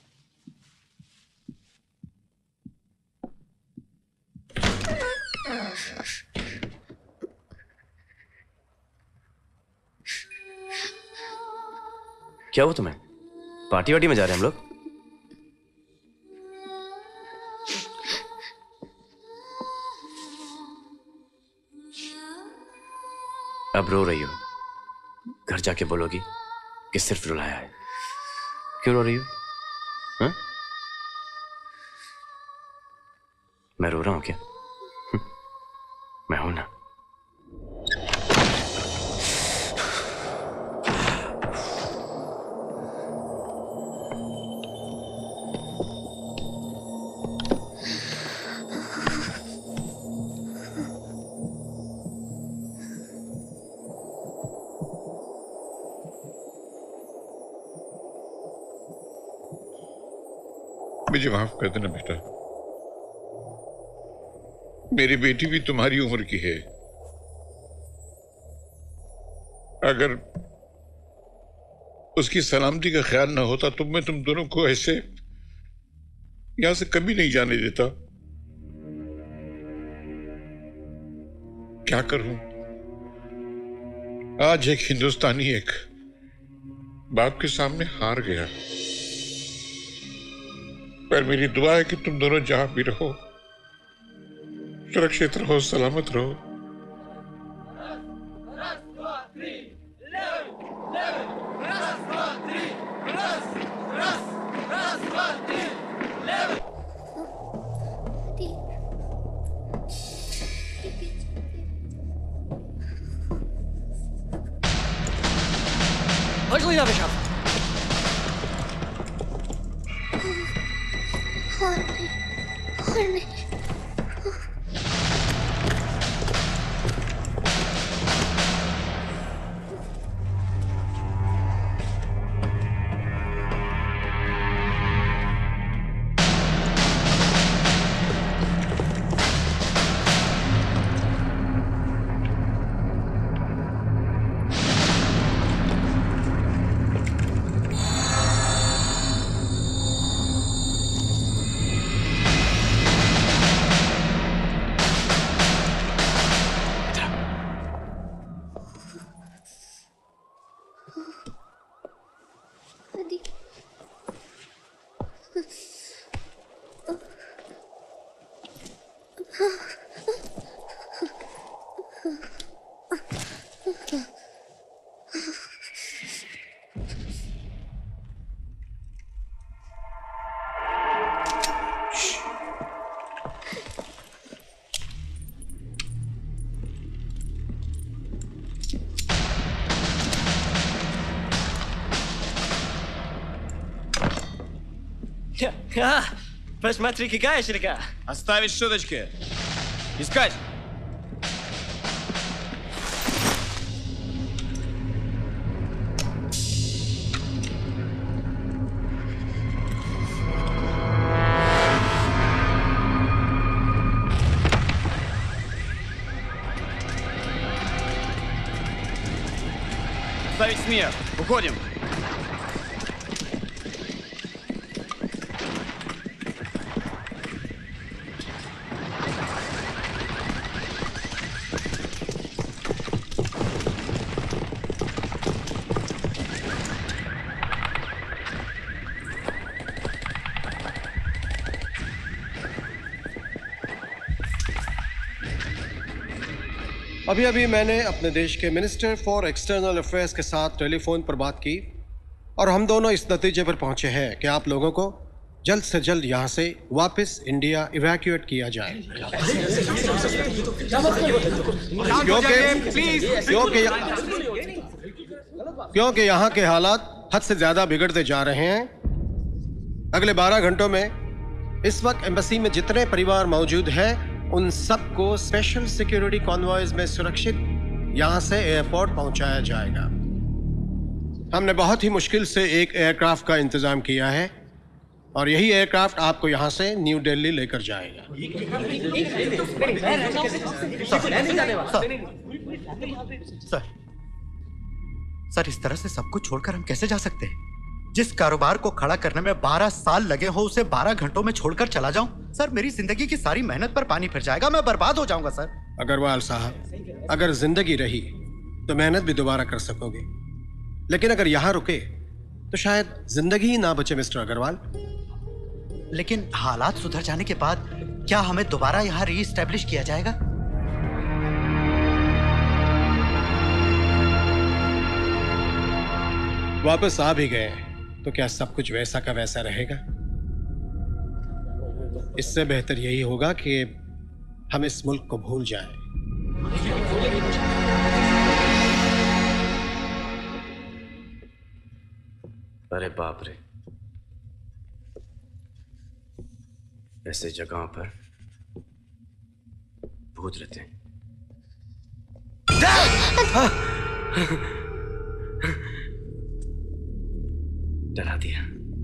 क्या हुआ तुम्हें? पार्टी वार्टी में जा रहे हैं हम लोग? अब रो रही हो, घर जाके बोलोगी कि सिर्फ रुलाया है। क्यों रो रही हो? हाँ? मैं रो रहा हूं क्या? मैं हूं ना। मुझे माफ कर देना बेटा, मेरी बेटी भी तुम्हारी उम्र की है। अगर उसकी सलामती का ख्याल ना होता तो मैं तुम दोनों को ऐसे यहां से कभी नहीं जाने देता। क्या करूं? आज एक हिंदुस्तानी एक बाप के सामने हार गया। पर मेरी दुआ है कि तुम दोनों जहां भी रहो सुरक्षित रहो, सलामत रहो। Angelina, पेशाब। और नहीं, और नहीं। А, посмотри, какая ширка. Оставить шуточки. Искать. Оставить смех. Уходим. अभी अभी मैंने अपने देश के मिनिस्टर फॉर एक्सटर्नल अफेयर्स के साथ टेलीफोन पर बात की और हम दोनों इस नतीजे पर पहुंचे हैं कि आप लोगों को जल्द से जल्द यहां से वापस इंडिया इवैक्यूएट किया जाए क्योंकि क्योंकि क्योंकि यहां के हालात हद से ज्यादा बिगड़ते जा रहे हैं। अगले बारह घंटों में इस वक्त एम्बेसी में जितने परिवार मौजूद हैं उन सबको स्पेशल सिक्योरिटी कॉन्वॉयज में सुरक्षित यहां से एयरपोर्ट पहुंचाया जाएगा। हमने बहुत ही मुश्किल से एक एयरक्राफ्ट का इंतजाम किया है और यही एयरक्राफ्ट आपको यहां से न्यू दिल्ली लेकर जाएगा। सर, सर इस तरह से सब कुछ छोड़कर हम कैसे जा सकते हैं? जिस कारोबार को खड़ा करने में बारह साल लगे हो उसे बारह घंटों में छोड़कर चला जाऊं? सर मेरी जिंदगी की सारी मेहनत पर पानी फिर जाएगा, मैं बर्बाद हो जाऊंगा सर। अग्रवाल साहब, अगर जिंदगी रही तो मेहनत भी दोबारा कर सकोगे, लेकिन अगर यहां रुके तो शायद जिंदगी ही ना बचे मिस्टर अग्रवाल। लेकिन हालात सुधर जाने के बाद क्या हमें दोबारा यहाँ री एस्टेब्लिश किया जाएगा? वापस आ भी गए तो क्या सब कुछ वैसा का वैसा रहेगा? इससे बेहतर यही होगा कि हम इस मुल्क को भूल जाएं। अरे बाप रे, ऐसे जगहों पर भूत रहते हैं। डरा दिया।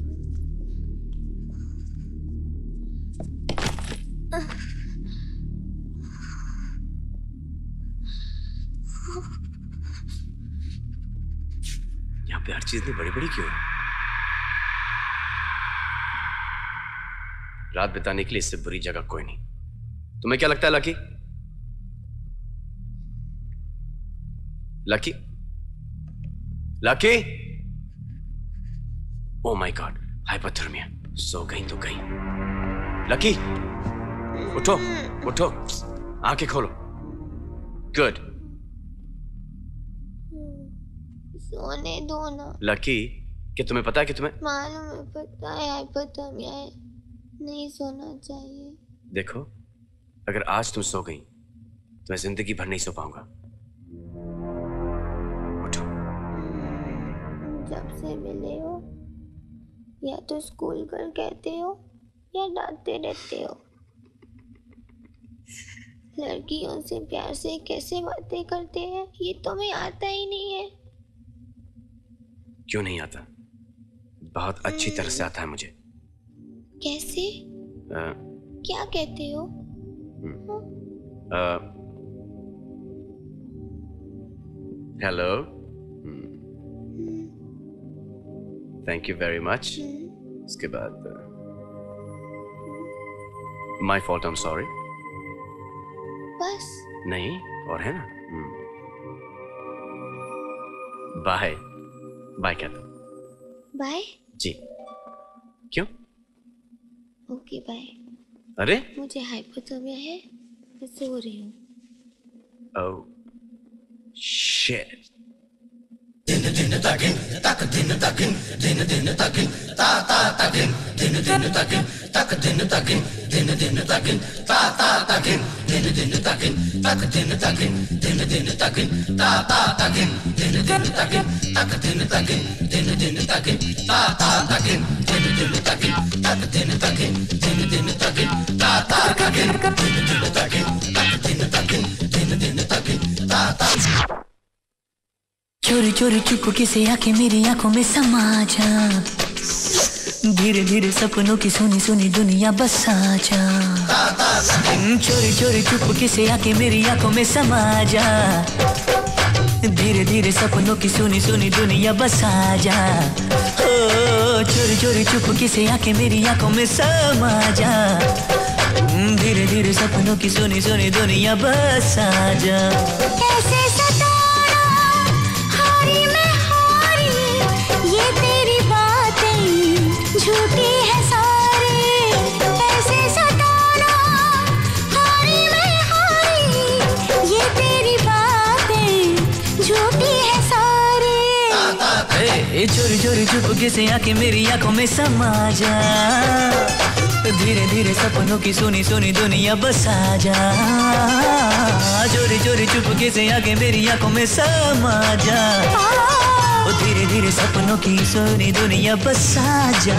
यहाँ पे हर चीज इतनी बड़ी बड़ी क्यों है? रात बिताने के लिए इससे बुरी जगह कोई नहीं। तुम्हें क्या लगता है Lucky? Lucky Lucky oh my God, hypothermia. सो गई तो गई। लकी उठो उठो, आंखें खोलो। गुड। सोने दो ना। लकी, क्या तुम्हें पता है कि तुम्हें मालूम है, पता है हाइपोथर्मिया है, नहीं सोना चाहिए। देखो, अगर आज तुम सो गई तो मैं जिंदगी भर नहीं सो पाऊंगा। उठो। जब से मिले हो या तो स्कूल गर्ल कहते हो या डांटते रहते हो। लड़कियों से प्यार से कैसे बातें करते हैं ये तुम्हें आता ही नहीं है। क्यों नहीं आता? बहुत अच्छी तरह से आता है मुझे। कैसे? आ, क्या कहते हो? Hello, thank you very much. उसके बाद my fault, I am sorry. बस? नहीं, और है ना। बाय बाय कहता। बाय? जी। क्यों? Okay bye. अरे मुझे हाइपोथर्मिया है, मैं सो रही हूँ। Oh shit. दिन दिन तकिन तक दिन तकिन दिन दिन तकिन ता ता तकिन दिन दिन तकिन तक दिन तकिन दिन दिन तकिन ता ता तकिन दिन दिन तकिन तक दिन तकिन दिन दिन तकिन ता ता तकिन दिन दिन तकिन तक दिन तकिन दिन दिन तकिन ता ता तकिन दिन दिन तकिन तक दिन तकिन दिन दिन तकिन ता ता तकिन दिन दिन तकिन तक दिन तकिन दिन दिन तकिन ता ता। चोरी चोरी चुपके से आके मेरी आंखों में समा जा, धीरे धीरे सपनों की सुनी सुनी दुनिया बसा जा। चोरी चोरी चुपके से आके मेरी आंखों में समा जा, धीरे धीरे सपनों की सुनी सुनी दुनिया बसा जा। ओ चोरी चोरी चुपके से आके मेरी आंखों में समा जा, धीरे धीरे सपनों की सुनी सुनी दुनिया बसा जा। कैसे सताना हारी मैं हारी, ये तेरी बातें झूठी है सारी। कैसे सताना हारी मैं हारी, ये तेरी बातें झूठी है सारी। ए चोरी चोरी चुपके से आके मेरी आंखों में समा जा, धीरे धीरे सपनों की सुनी सुनी दुनिया बसा जा। चोरी चोरी चुपके से आके मेरी आंखों में समा जा, धीरे धीरे सपनों की सुनी दुनिया बसा जा।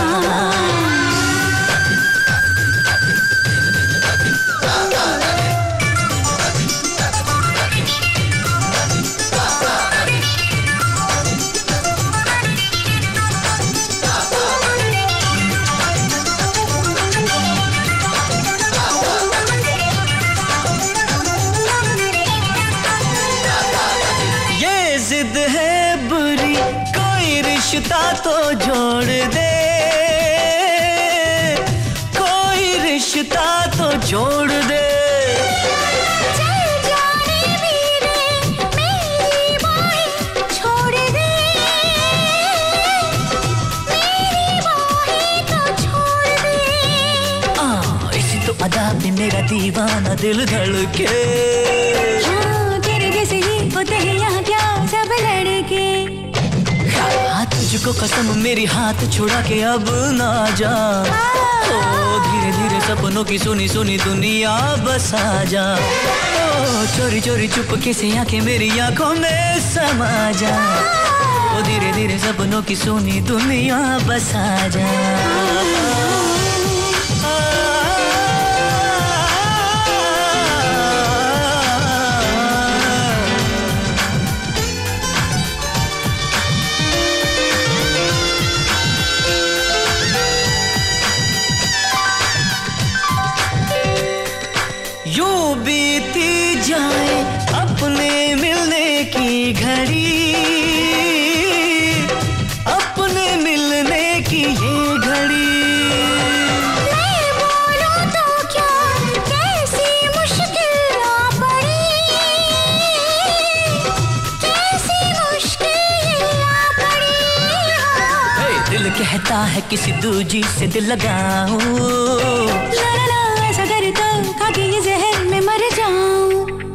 जिद है बुरी कोई रिश्ता तो जोड़ दे, कोई रिश्ता तो जोड़ दे। चल जाने वीरे मेरी बाहें छोड़ दे, मेरी बाहें तो छोड़ दे। आ, इसी तो अदा पे मेरा दीवाना दिल धड़के। हाँ, तेरे जैसे ही होते हैं यहाँ क्या सब लड़के। हाँ, तुझको कसम मेरी हाथ छुड़ा के अब ना जा। ओ धीरे धीरे सपनों की सुनी सुनी दुनिया बसा जा। ओ चोरी चोरी चुपके से आके मेरी आंखों में समा जा, ओ धीरे धीरे सपनों की सुनी दुनिया बसा जा। यूं बीती जाए अपने मिलने की घड़ी, अपने मिलने की ये घड़ी। मैं बोलूं तो क्या कैसी मुश्किल आ पड़ी, कैसी मुश्किल आ पड़ी। हे, दिल कहता है किसी दूजी से दिल लगाऊं, ला ला ला ऐसा करे तो खाके ये जहर में मर जाऊं।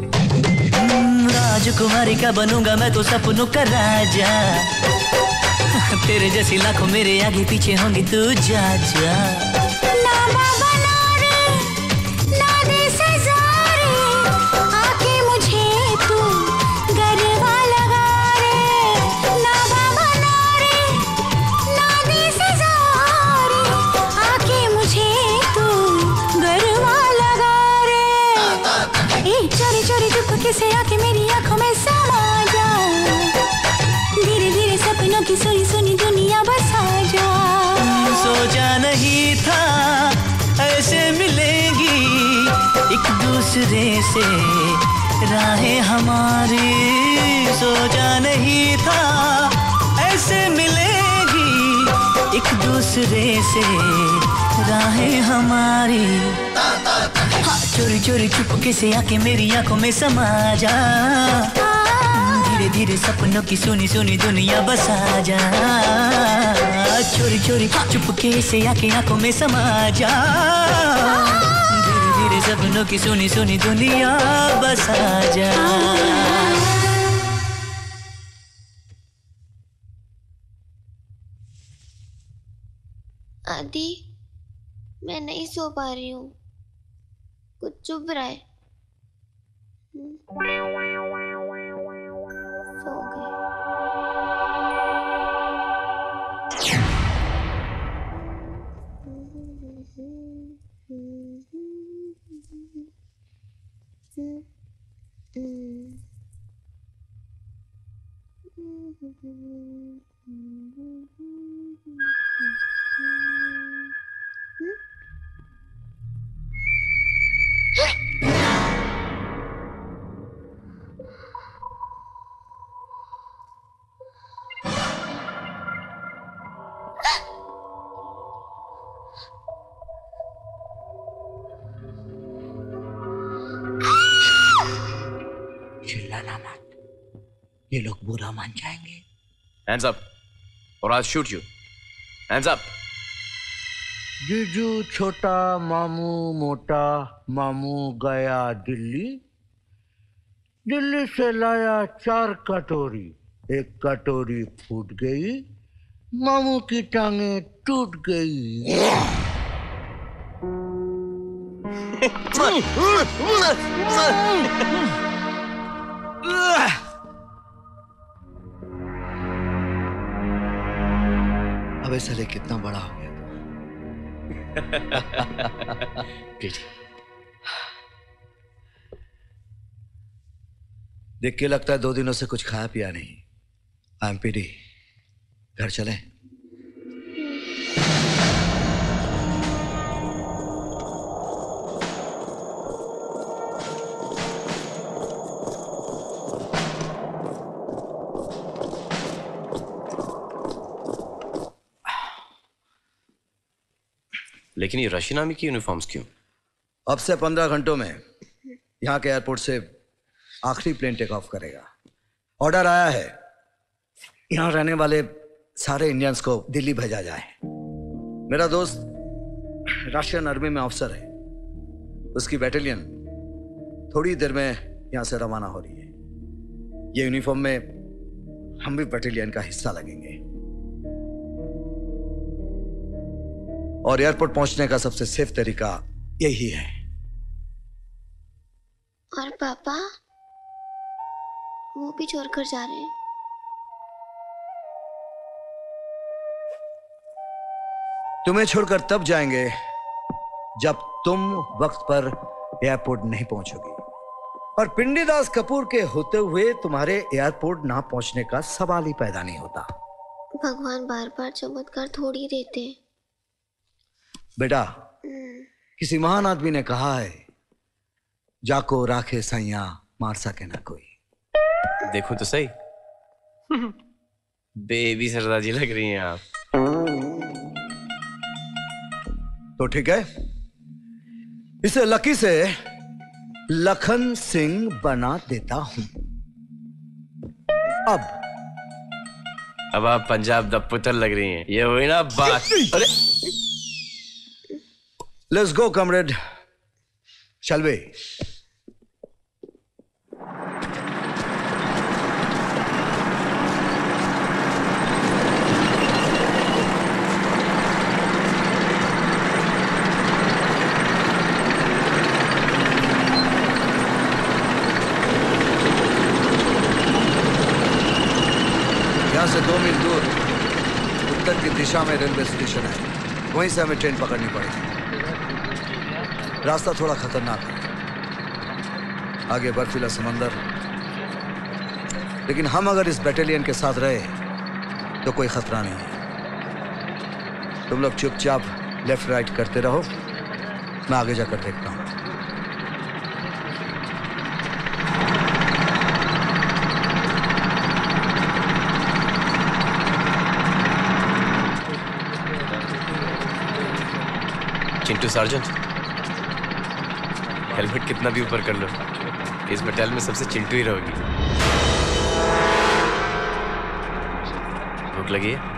राजकुमारी का बनूंगा मैं तो सपनों का राजा, तेरे जैसी लाखों मेरे आगे पीछे होंगी तू जा जा। ना बाबा ना रे ना दे सजा रे, आके मुझे तू गरबा लगा रे। ना बाबा ना दूसरे से राहें हमारी, सोचा नहीं था ऐसे मिलेगी एक दूसरे से राहें हमारी। हाँ, चोरी चोरी चुपके से आके मेरी आंखों में समा जा, धीरे धीरे सपनों की सुनी सुनी दुनिया बसा जा। चोरी चोरी चुपके से आके आंखों में समा जा, धीरे धीरे सपनों की सुनी सुनी दुनिया बसा जा। आदि, मैं नहीं सो पा रही हूँ, कुछ चुभ रहा है। सो गए। चिल्लाना मत, ये लोग बुरा मान जाएंगे। Hands up, or I'll shoot you. Hands up. जीजू छोटा, मामू मोटा, मामू गया दिल्ली, दिल्ली से लाया चार कटोरी, एक कटोरी फूट गई, मामू की टांगे टूट गई। अबे साले कितना बड़ा हो गया। देख के लगता है दो दिनों से कुछ खाया पिया नहीं। आई एम पीडी, घर चलें? लेकिन ये रशियन आर्मी की यूनिफॉर्म्स क्यों? अब से पंद्रह घंटों में यहाँ के एयरपोर्ट से आखिरी प्लेन टेक ऑफ करेगा। ऑर्डर आया है यहाँ रहने वाले सारे इंडियंस को दिल्ली भेजा जाए। मेरा दोस्त रशियन आर्मी में अफसर है, उसकी बैटालियन थोड़ी देर में यहाँ से रवाना हो रही है। ये यूनिफॉर्म में हम भी बैटालियन का हिस्सा लगेंगे और एयरपोर्ट पहुंचने का सबसे सेफ तरीका यही है। और पापा वो भी छोड़कर जा रहे हैं। तुम्हें छोड़कर तब जाएंगे जब तुम वक्त पर एयरपोर्ट नहीं पहुंचोगी, और पिंडीदास कपूर के होते हुए तुम्हारे एयरपोर्ट ना पहुंचने का सवाल ही पैदा नहीं होता। भगवान बार बार चमत्कार थोड़ी देते हैं। बेटा, किसी महान आदमी ने कहा है, जाको राखे सैया मार सके ना कोई। देखो तो सही, बेबी सरदार जी लग रही हैं आप। तो ठीक है, इसे लकी से लखन सिंह बना देता हूं। अब अब आप पंजाब द पुत्र लग रही हैं। ये हुई ना बात। अरे let's go comrade, shall we? यहां से दो मील दूर उत्तर की दिशा में रेलवे स्टेशन है, वहीं से हमें ट्रेन पकड़नी पड़ेगी। रास्ता थोड़ा खतरनाक है, आगे बर्फीला समंदर, लेकिन हम अगर इस बैटालियन के साथ रहे तो कोई खतरा नहीं है। तुम लोग चुपचाप लेफ्ट राइट करते रहो, मैं आगे जाकर देखता हूं। चिंटू सार्जेंट, हेलमेट कितना भी ऊपर कर लो, इस बटालियन में सबसे चिंटू ही रहोगी। भूख लगी है?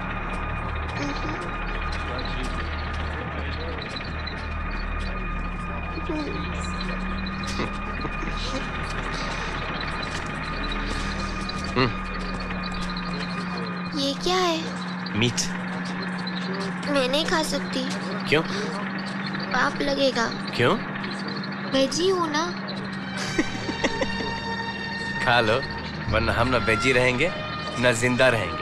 ये क्या है? मीट। मैं नहीं खा सकती। क्यों? पाप लगेगा। क्यों? वेजी हूँ ना। खा लो, वरना हम ना वेजी रहेंगे ना जिंदा रहेंगे।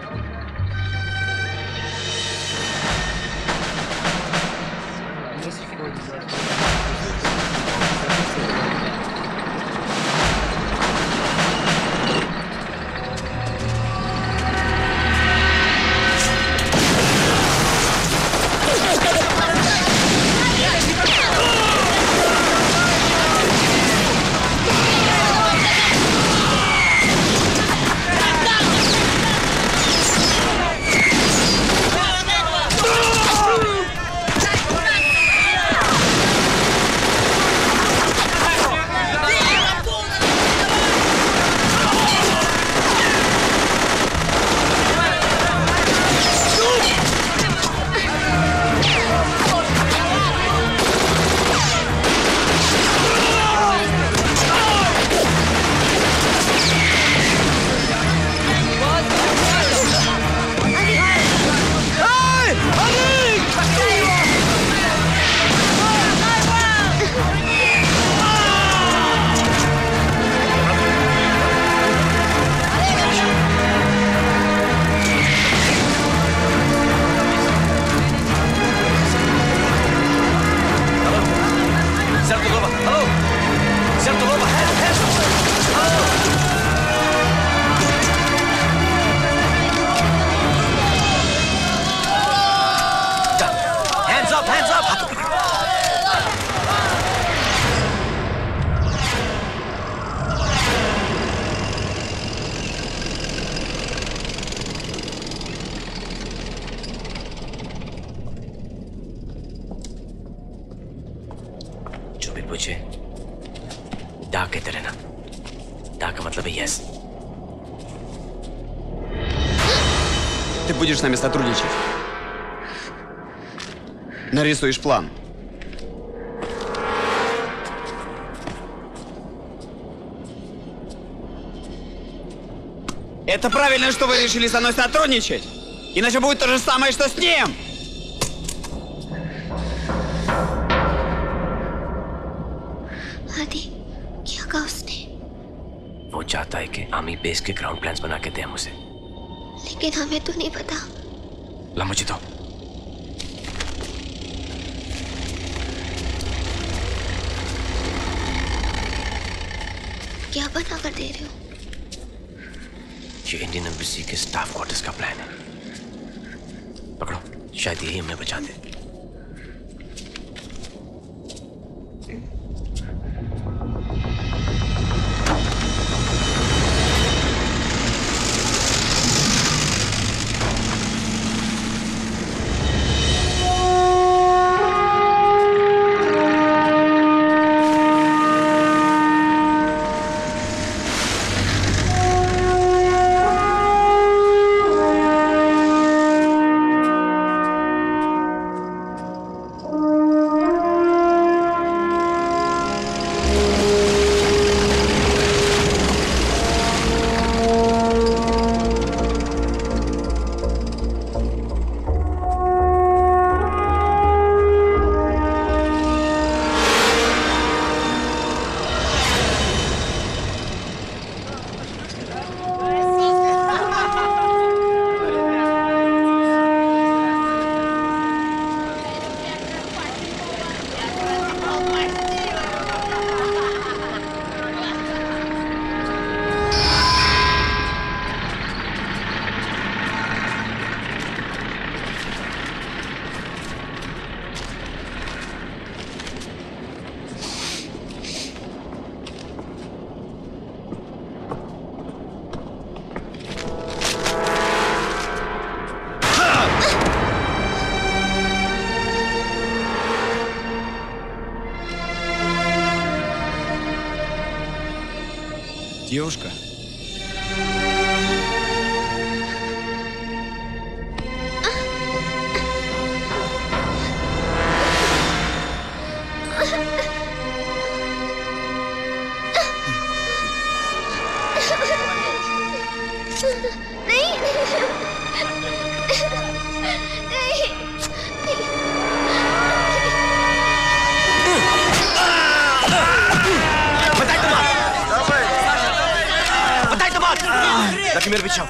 Будешь с нами сотрудничать. Нарисуешь план. Это правильно, что вы решили со мной сотрудничать. Иначе будет то же самое, что с ним. आदि, क्या कहा उसने? वो चाहता है कि आर्मी बेस के ग्राउंड प्लान्स बना के दें हम उसे। लेकिन हमें तो नहीं पता। ला मुझे दो। क्या बना कर दे रहे हो? ये इंडियन एम्बेसी के स्टाफ क्वार्टर्स का प्लान है। पकड़ो, शायद यही हमें बचा दे। Девушка. लकी मेरे पीछे आओ।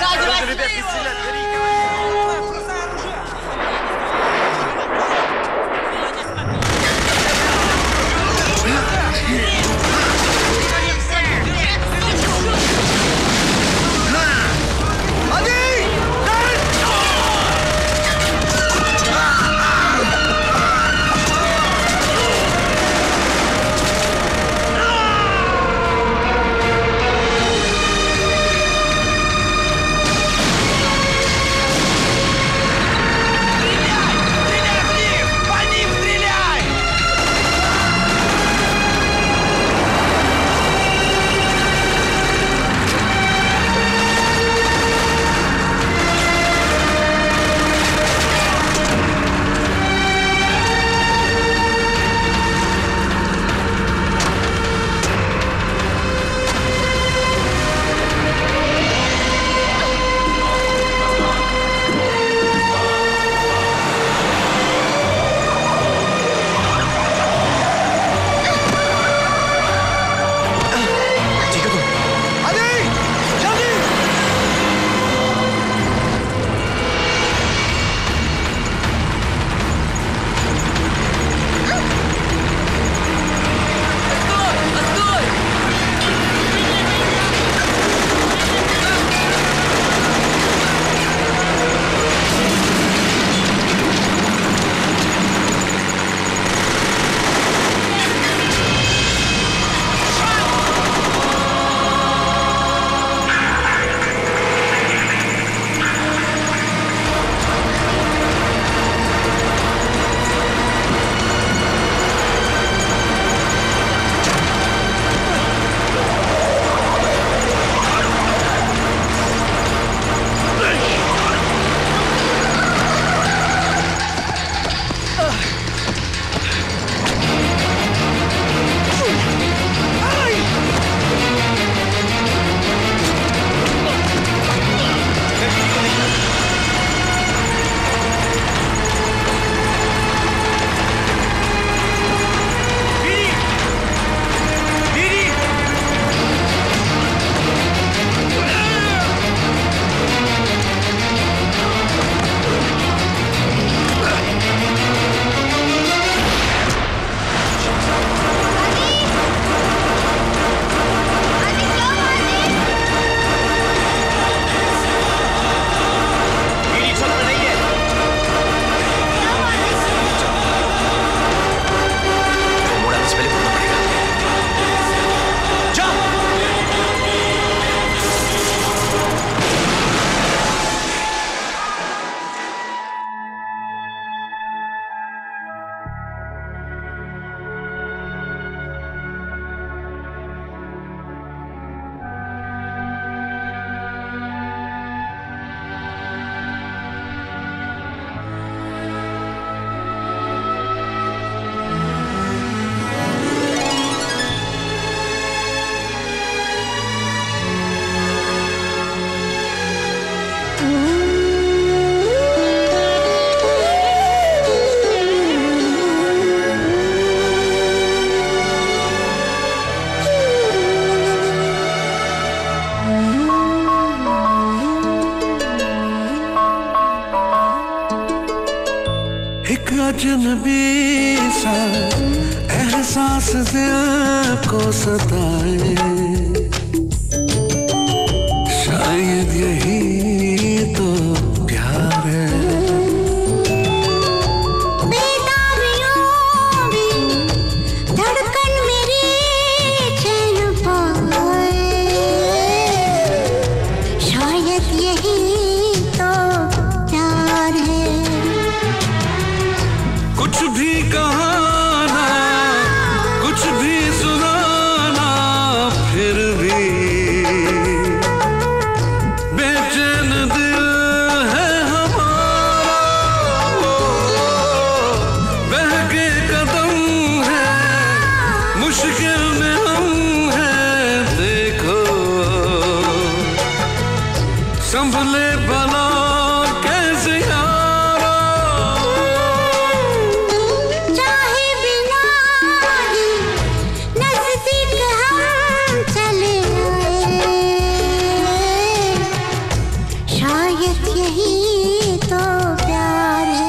अजनबी सा एहसास दिल को सताए, शायद यही तो प्यार है। धड़कन मेरी चैन पाए, शायद यही तो प्यार है। कुछ भी कहाना, कुछ भी सुनाना, फिर भी संभले भला कैसे यारा, चाहे बिना ही नजदीक हम चले आए, शायद यही तो प्यार है।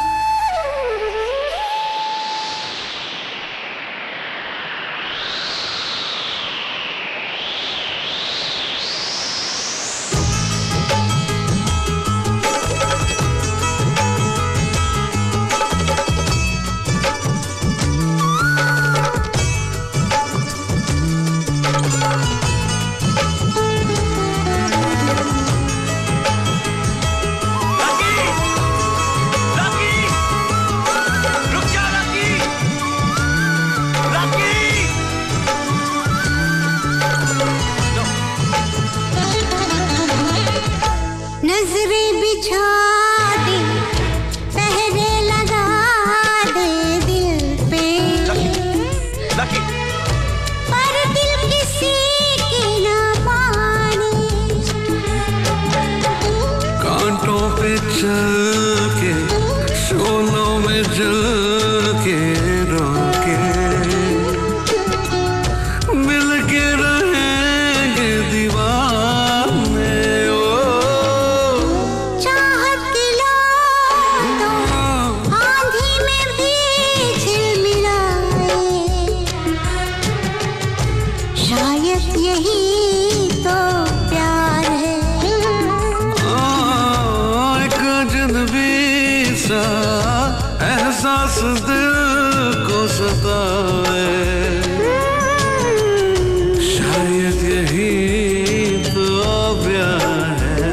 नजरें बिछा दे, पहरे लगा दे दिल पे, पर दिल किसी की ना माने। कांटों पे चल के शोलों में जल के रोके, मिल के रहेंगे दीवाने। ओ चाहत दिला तो आंधी में भी झिलमिलाए, शायद यही तो प्यार है। एक अजनबी सा एहसास दिल को सताए, शायद यही तो प्यार है।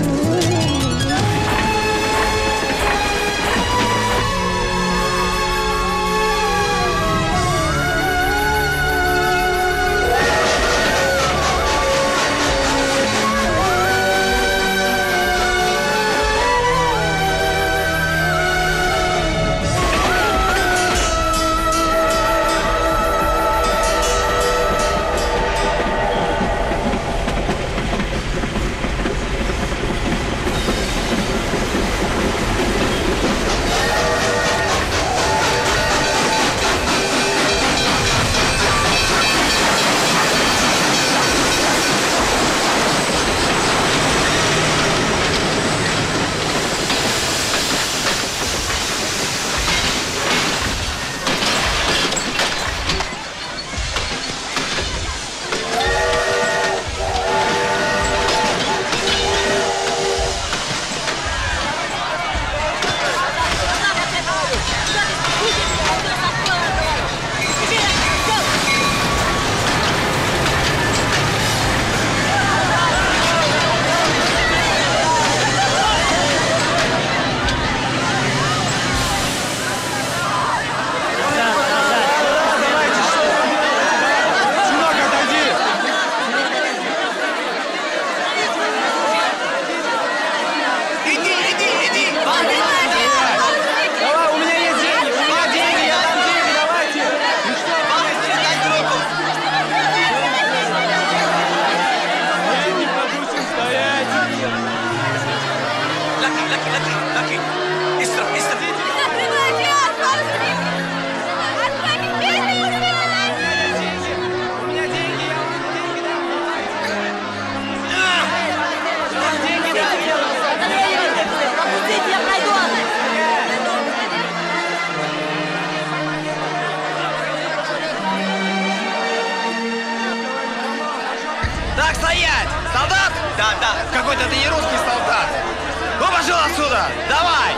Так, стоять! Солдат? Да, да. Какой-то ты не русский солдат. Ну, пошел отсюда! Давай!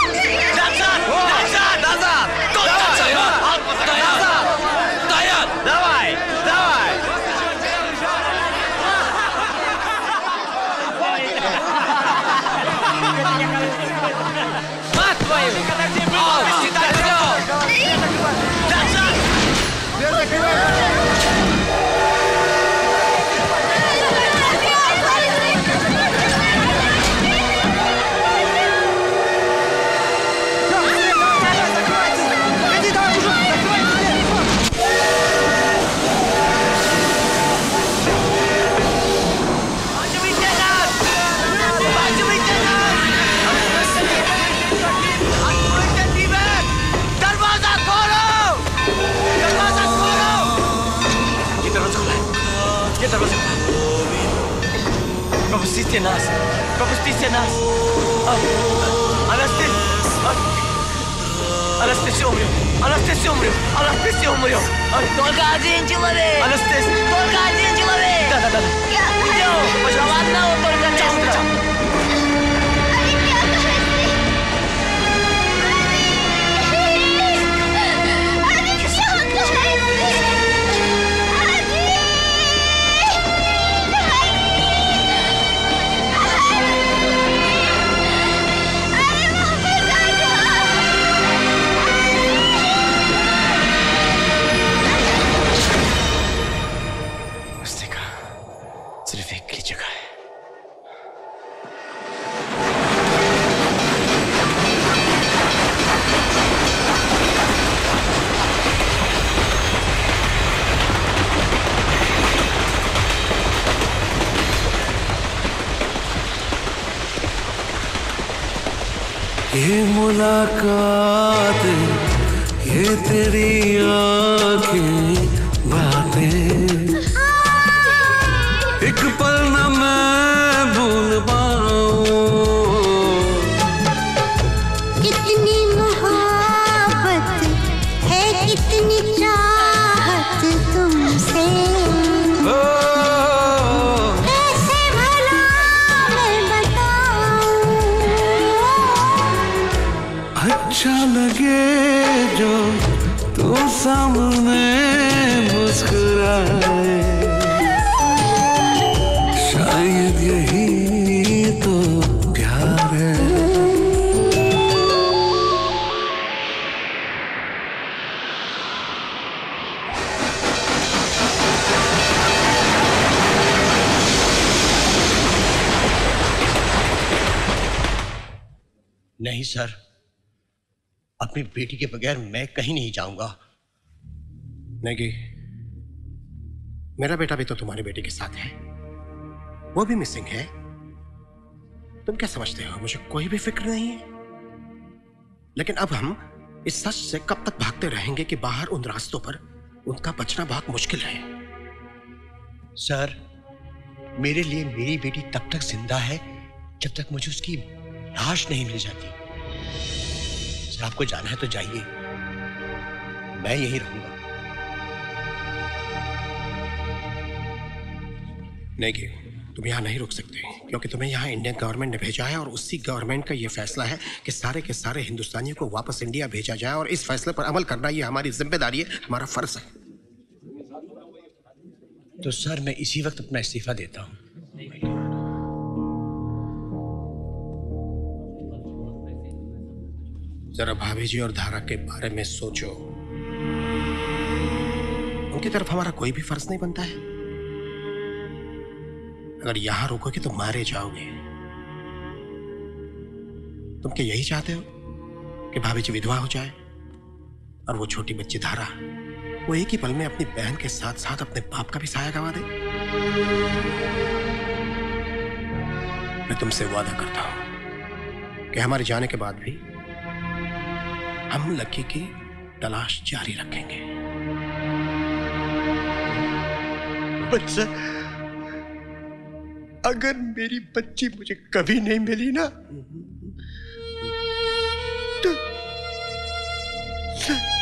Назад! Назад! Назад! Давай! Назад! Стоят! Давай! Давай! Мать твою! О, сюда, вперед! Назад! Иди давай уже! Пропустите нас! Пропустите нас! Анастасия! Анастасия умрет! Анастасия умрет! Анастасия умрет! Только один человек! Анастасия! Только один человек! Да, да, да. Идем! Пожалуйста, одного только места! ये मुलाकात ये तेरी आंखें बातें एक पल न मैं भूल पाऊं कितनी मोहब्बत है कितनी चाहत तुमसे कैसे भला मैं बताऊं अच्छा लगे जो तू सामने मुस्कुराए शायद यही तो प्यार है नहीं सर, अपनी बेटी के बगैर मैं कहीं नहीं जाऊंगा। नहीं, मेरा बेटा भी तो तुम्हारी बेटी के साथ है, वो भी मिसिंग है। तुम क्या समझते हो मुझे कोई भी फिक्र नहीं है? लेकिन अब हम इस सच से कब तक भागते रहेंगे कि बाहर उन रास्तों पर उनका बचना बहुत मुश्किल है। सर, मेरे लिए मेरी बेटी तब तक जिंदा है जब तक मुझे उसकी लाश नहीं मिल जाती। सर, आपको जाना है तो जाइए, मैं यहीं रहूंगा। नहीं, तुम यहाँ नहीं रुक सकते क्योंकि तुम्हें यहाँ इंडियन गवर्नमेंट ने भेजा है और उसी गवर्नमेंट का ये फैसला है कि सारे के सारे हिंदुस्तानियों को वापस इंडिया भेजा जाए और इस फैसले पर अमल करना ये हमारी जिम्मेदारी है, हमारा फर्ज है। तो सर, मैं इसी वक्त अपना इस्तीफा देता हूँ। जरा भाभी जी और धारा के बारे में सोचो, उनकी तरफ हमारा कोई भी फर्ज नहीं बनता है। अगर यहां रुकोगे तो मारे जाओगे। तुम क्या यही चाहते हो कि भाभी जी विधवा हो जाए और वो छोटी बच्ची धारा वो एक ही पल में अपनी बहन के साथ साथ अपने बाप का भी साया गवा दे? मैं तुमसे वादा करता हूं कि हमारे जाने के बाद भी हम लकी की तलाश जारी रखेंगे। पर सर, अगर मेरी बच्ची मुझे कभी नहीं मिली ना तो सर,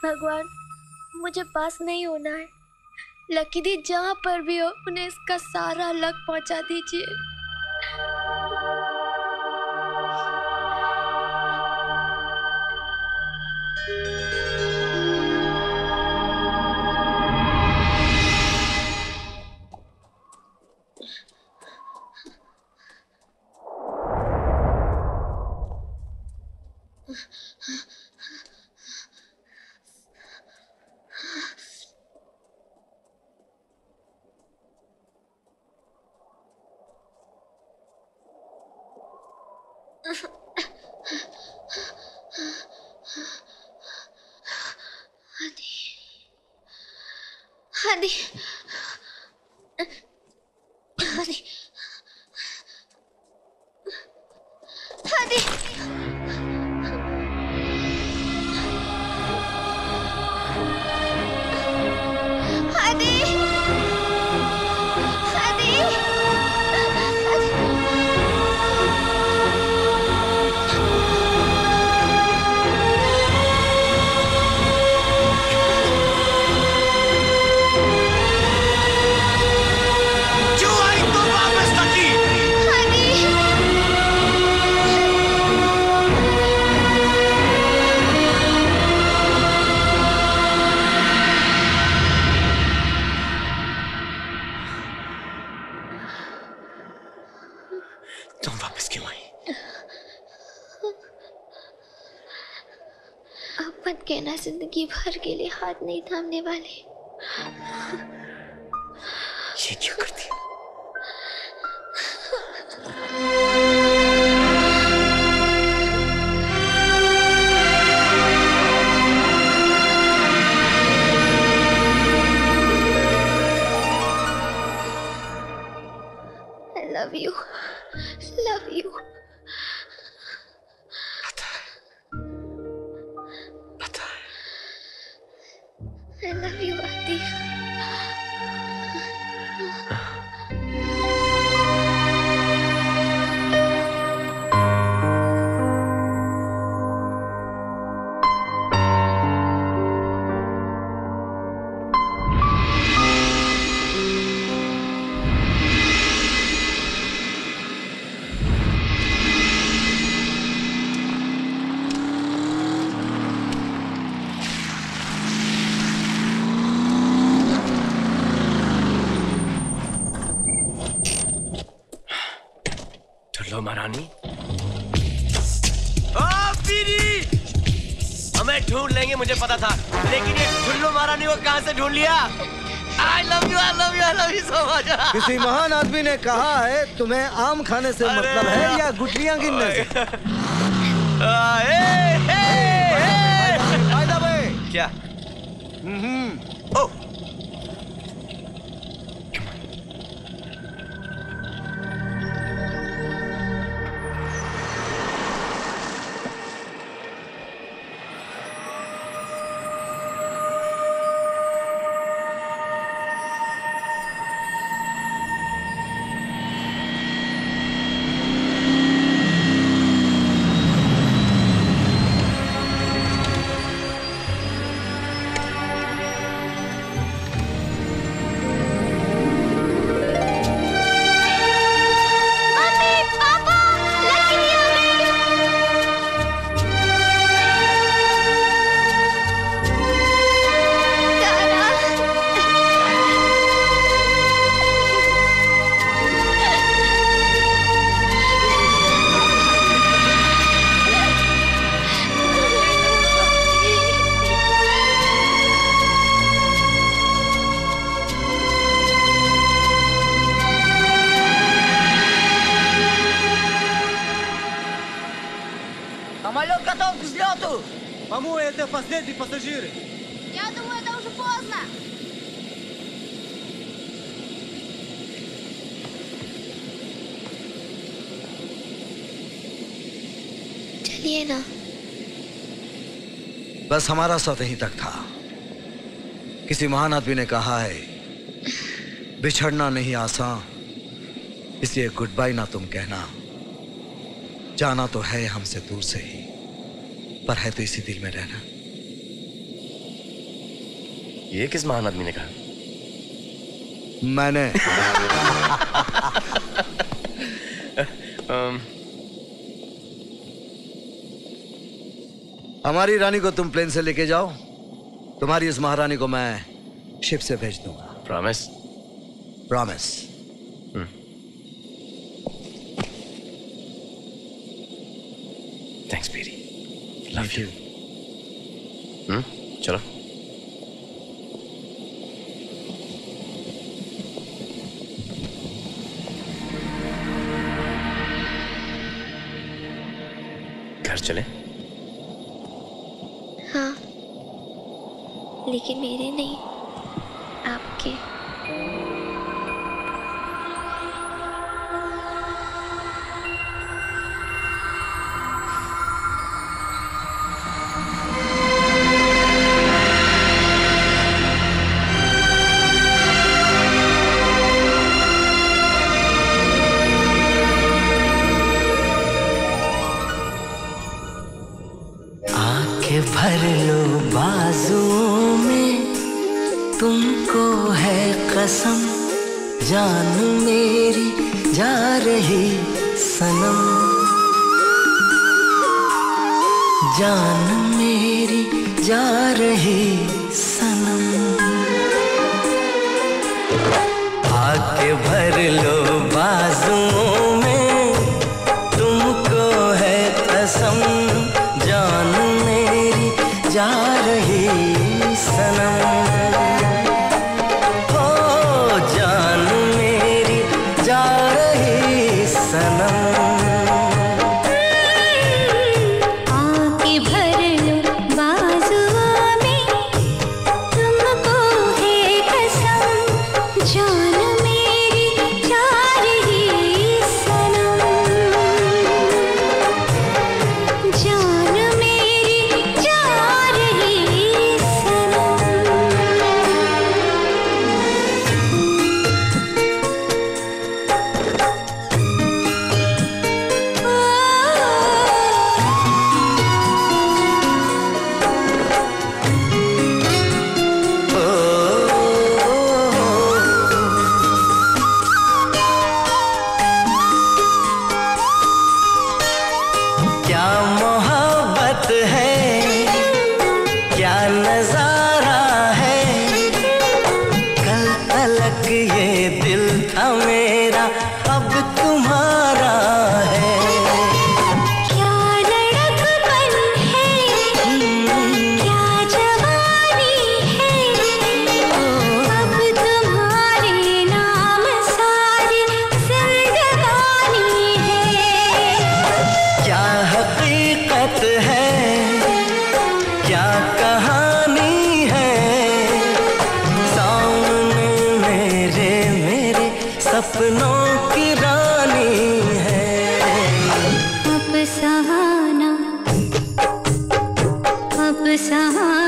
भगवान मुझे पास नहीं होना है। लकी दी जहाँ पर भी हो उन्हें इसका सारा लक पहुँचा दीजिए। आदि आदि आदि आदि मत कहना जिंदगी भर के लिए हाथ नहीं थामने वाले। ये क्या करती है? I love you, love you. I love you, Adi. महारानी हमें ढूंढ लेंगे मुझे पता था, लेकिन ये ठुल्लू महारानी को कहां से ढूंढ लिया? I love you, I love you, I love you so much. किसी महान आदमी ने कहा है तुम्हें आम खाने से मतलब है या गुठलियां गिनने से? क्या? ओ Самолет готов к взлету! По-моему, это последние пассажиры. Я думаю, это уже поздно. चलिए ना। बस हमारा साथ यहीं तक था। किसी महान आदमी ने कहा है बिछड़ना नहीं आसान, इसलिए गुड बाय ना तुम कहना। जाना तो है हमसे दूर से ही, पर है तो इसी दिल में रहना। ये किस महान आदमी ने कहा? मैंने। um, हमारी रानी को तुम प्लेन से लेके जाओ, तुम्हारी इस महारानी को मैं शिप से भेज दूंगा। Promise? Promise. Thanks Berry, love you. Hmm, चलो। घर चले? हाँ, लेकिन मेरे नहीं, आपके। भर लो बाजुओं में, तुमको है कसम, जान मेरी जा रही सनम, जान मेरी जा रही सनम। आके भर लो बाजुओं में, तुमको है कसम, जान मेरी जा रही सनम, हो जान मेरी जा रही सनम। आके भर लो बाजुओं में, तुमको है कसम, जान मेरी जा रही सनम, जान मेरी जा रही सनम। क्या मोहब्बत है, क्या नजारा है, कल तलक ये दिल था मेरा, अब तुम्हारा है। क्या लड़कपन है, क्या जवानी है, अब तुम्हारे नाम सारी जिंदगानी है। क्या हकीकत है, क्या कहानी है, सामने मेरे मेरे सपनों की रानी है। अब सहाना, अब सहाना